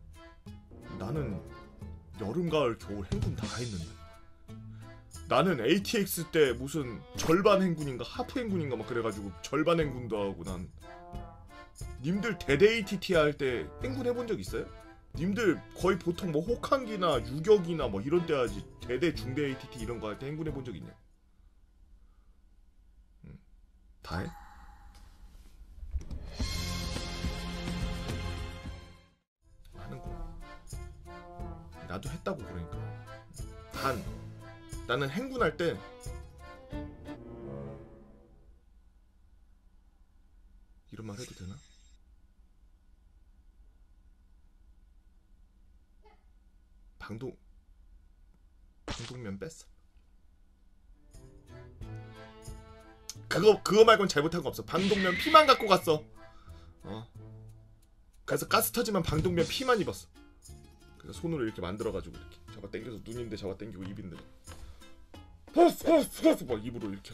[SPEAKER 1] 나는 여름 가을 겨울 행군 다 했는데 나는 에이티엑스 때 무슨 절반 행군인가 하프 행군인가 막 그래가지고 절반 행군도 하고 난 님들 대대 에이티티 할 때 행군 해본 적 있어요? 님들 거의 보통 뭐 혹한기나 유격이나 뭐 이런 때 하지 대대 중대 에이티티 이런 거 할 때 행군 해본 적 있냐? 응. 다 해? 하는구나. 나도 했다고 그러니까. 단 나는 행군할 때 이런 말 해도 되나? 방독 방독면 뺐어. 그거 그거 말고는 잘못한 거 없어. 방독면 피만 갖고 갔어. 어. 그래서 가스 터지면 방독면 피만 입었어. 그래서 손으로 이렇게 만들어가지고 이렇게 잡아 당겨서 눈인데 잡아 당기고 입인데. 막 입으로 이렇게.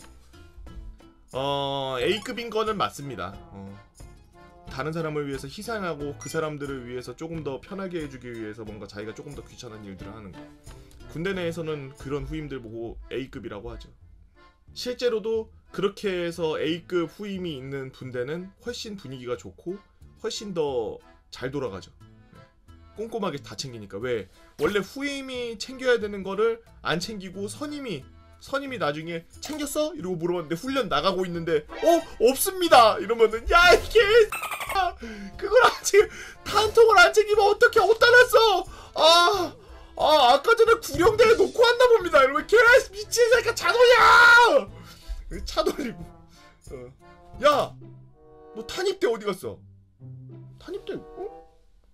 [SPEAKER 1] 어 A급인 거는 맞습니다. 어. 다른 사람을 위해서 희생하고 그 사람들을 위해서 조금 더 편하게 해주기 위해서 뭔가 자기가 조금 더 귀찮은 일들을 하는 거. 군대 내에서는 그런 후임들 보고 A급이라고 하죠. 실제로도 그렇게 해서 A급 후임이 있는 분대는 훨씬 분위기가 좋고 훨씬 더 잘 돌아가죠. 꼼꼼하게 다 챙기니까. 왜? 원래 후임이 챙겨야 되는 거를 안 챙기고 선임이 선임이 나중에 챙겼어? 이러고 물어봤는데 훈련 나가고 있는데 어? 없습니다! 이러면은 야 이게 그걸 안 챙겨 탄통을 안 챙기면 어떻게 어디다 놨어? 아, 아 아까 전에 구령대에 놓고 왔나 봅니다. 이러면 개 미친 새끼야 차돌이야! 차돌이고 어. 야! 너 탄입대 어디 갔어? 탄입대 어?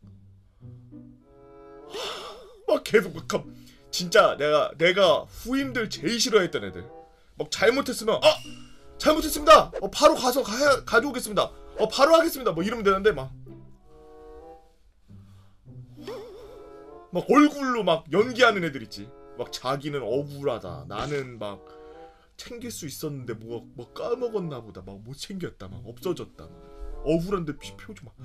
[SPEAKER 1] 막 계속 막 감- 진짜 내가 내가 후임들 제일 싫어했던 애들 막 잘못했으면 아 잘못했습니다. 어 바로 가서 가 가져오겠습니다. 어 바로 하겠습니다. 뭐 이러면 되는데 막 막 얼굴로 막 연기하는 애들 있지. 막 자기는 억울하다. 나는 막 챙길 수 있었는데 뭐 뭐 까먹었나 보다. 막 못 챙겼다. 막 없어졌다. 막 억울한데 피 표정 막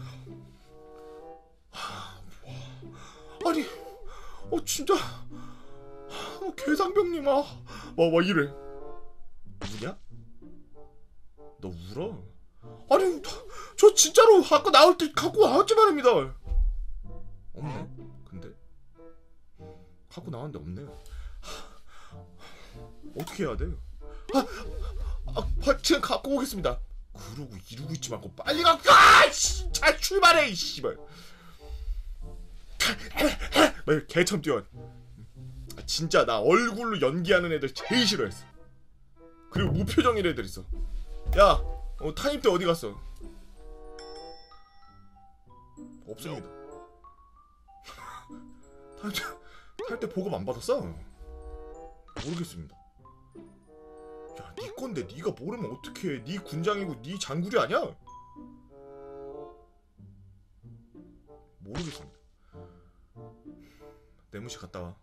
[SPEAKER 1] 하, 와. 아니 어 진짜 어, 괴상병님 아, 막, 막 이래. 우냐? 너 울어? 아니 저 진짜로 아까 나올 때 갖고 나왔지 말입니다. 없네. 근데 갖고 나왔는데 없네. 어떻게 해야 돼? 아, 아 지금 갖고 오겠습니다. 그러고 이러고 있지 말고 빨리 가. 아, 씨, 잘 출발해 이 씨발. 막 개처럼 뛰어. 진짜 나 얼굴로 연기하는 애들 제일 싫어했어. 그리고 무표정인 애들 있어. 야, 어, 탄입 때 어디 갔어? 없습니다. 탄입 때, 탄입 때 보급 안 받았어? 모르겠습니다. 야, 네 건데 네가 모르면 어떡해? 네 군장이고 네 장굴이 아니야? 모르겠습니다. 내무실 갔다 와.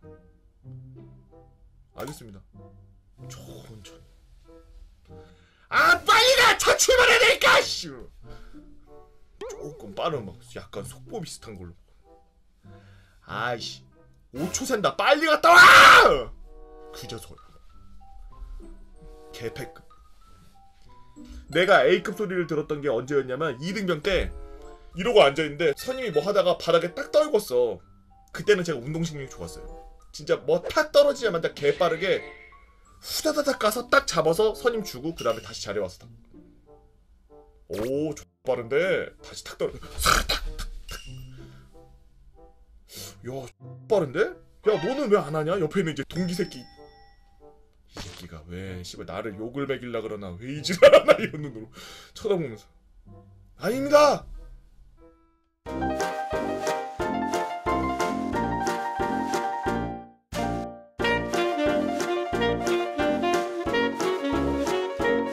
[SPEAKER 1] 알겠습니다. 천천히. 아 빨리 가! 차 출발해야 되니까! 씨. 조금 빠른 막 약간 속보 비슷한 걸로. 아이씨 오 초 샌다. 빨리 갔다 와! 그저 소리. 개패급. 내가 A급 소리를 들었던 게 언제였냐면 이등병 때 이러고 앉아있는데 선임이 뭐 하다가 바닥에 딱 떨궜어. 그때는 제가 운동신경이 좋았어요. 진짜 뭐 탁 떨어지자마자 개빠르게 후다다닥 가서 딱 잡아서 선임 주고 그 다음에 다시 자리에 와서 딱. 오 X 빠른데 다시 탁 떨어져. 탁탁 야 X 빠른데? 야 너는 왜 안 하냐? 옆에 있는 이제 동기 새끼. 이 새끼가 왜 씨발 나를 욕을 먹일라 그러나 왜 이지랄하나 이런 눈으로 쳐다보면서 아닙니다.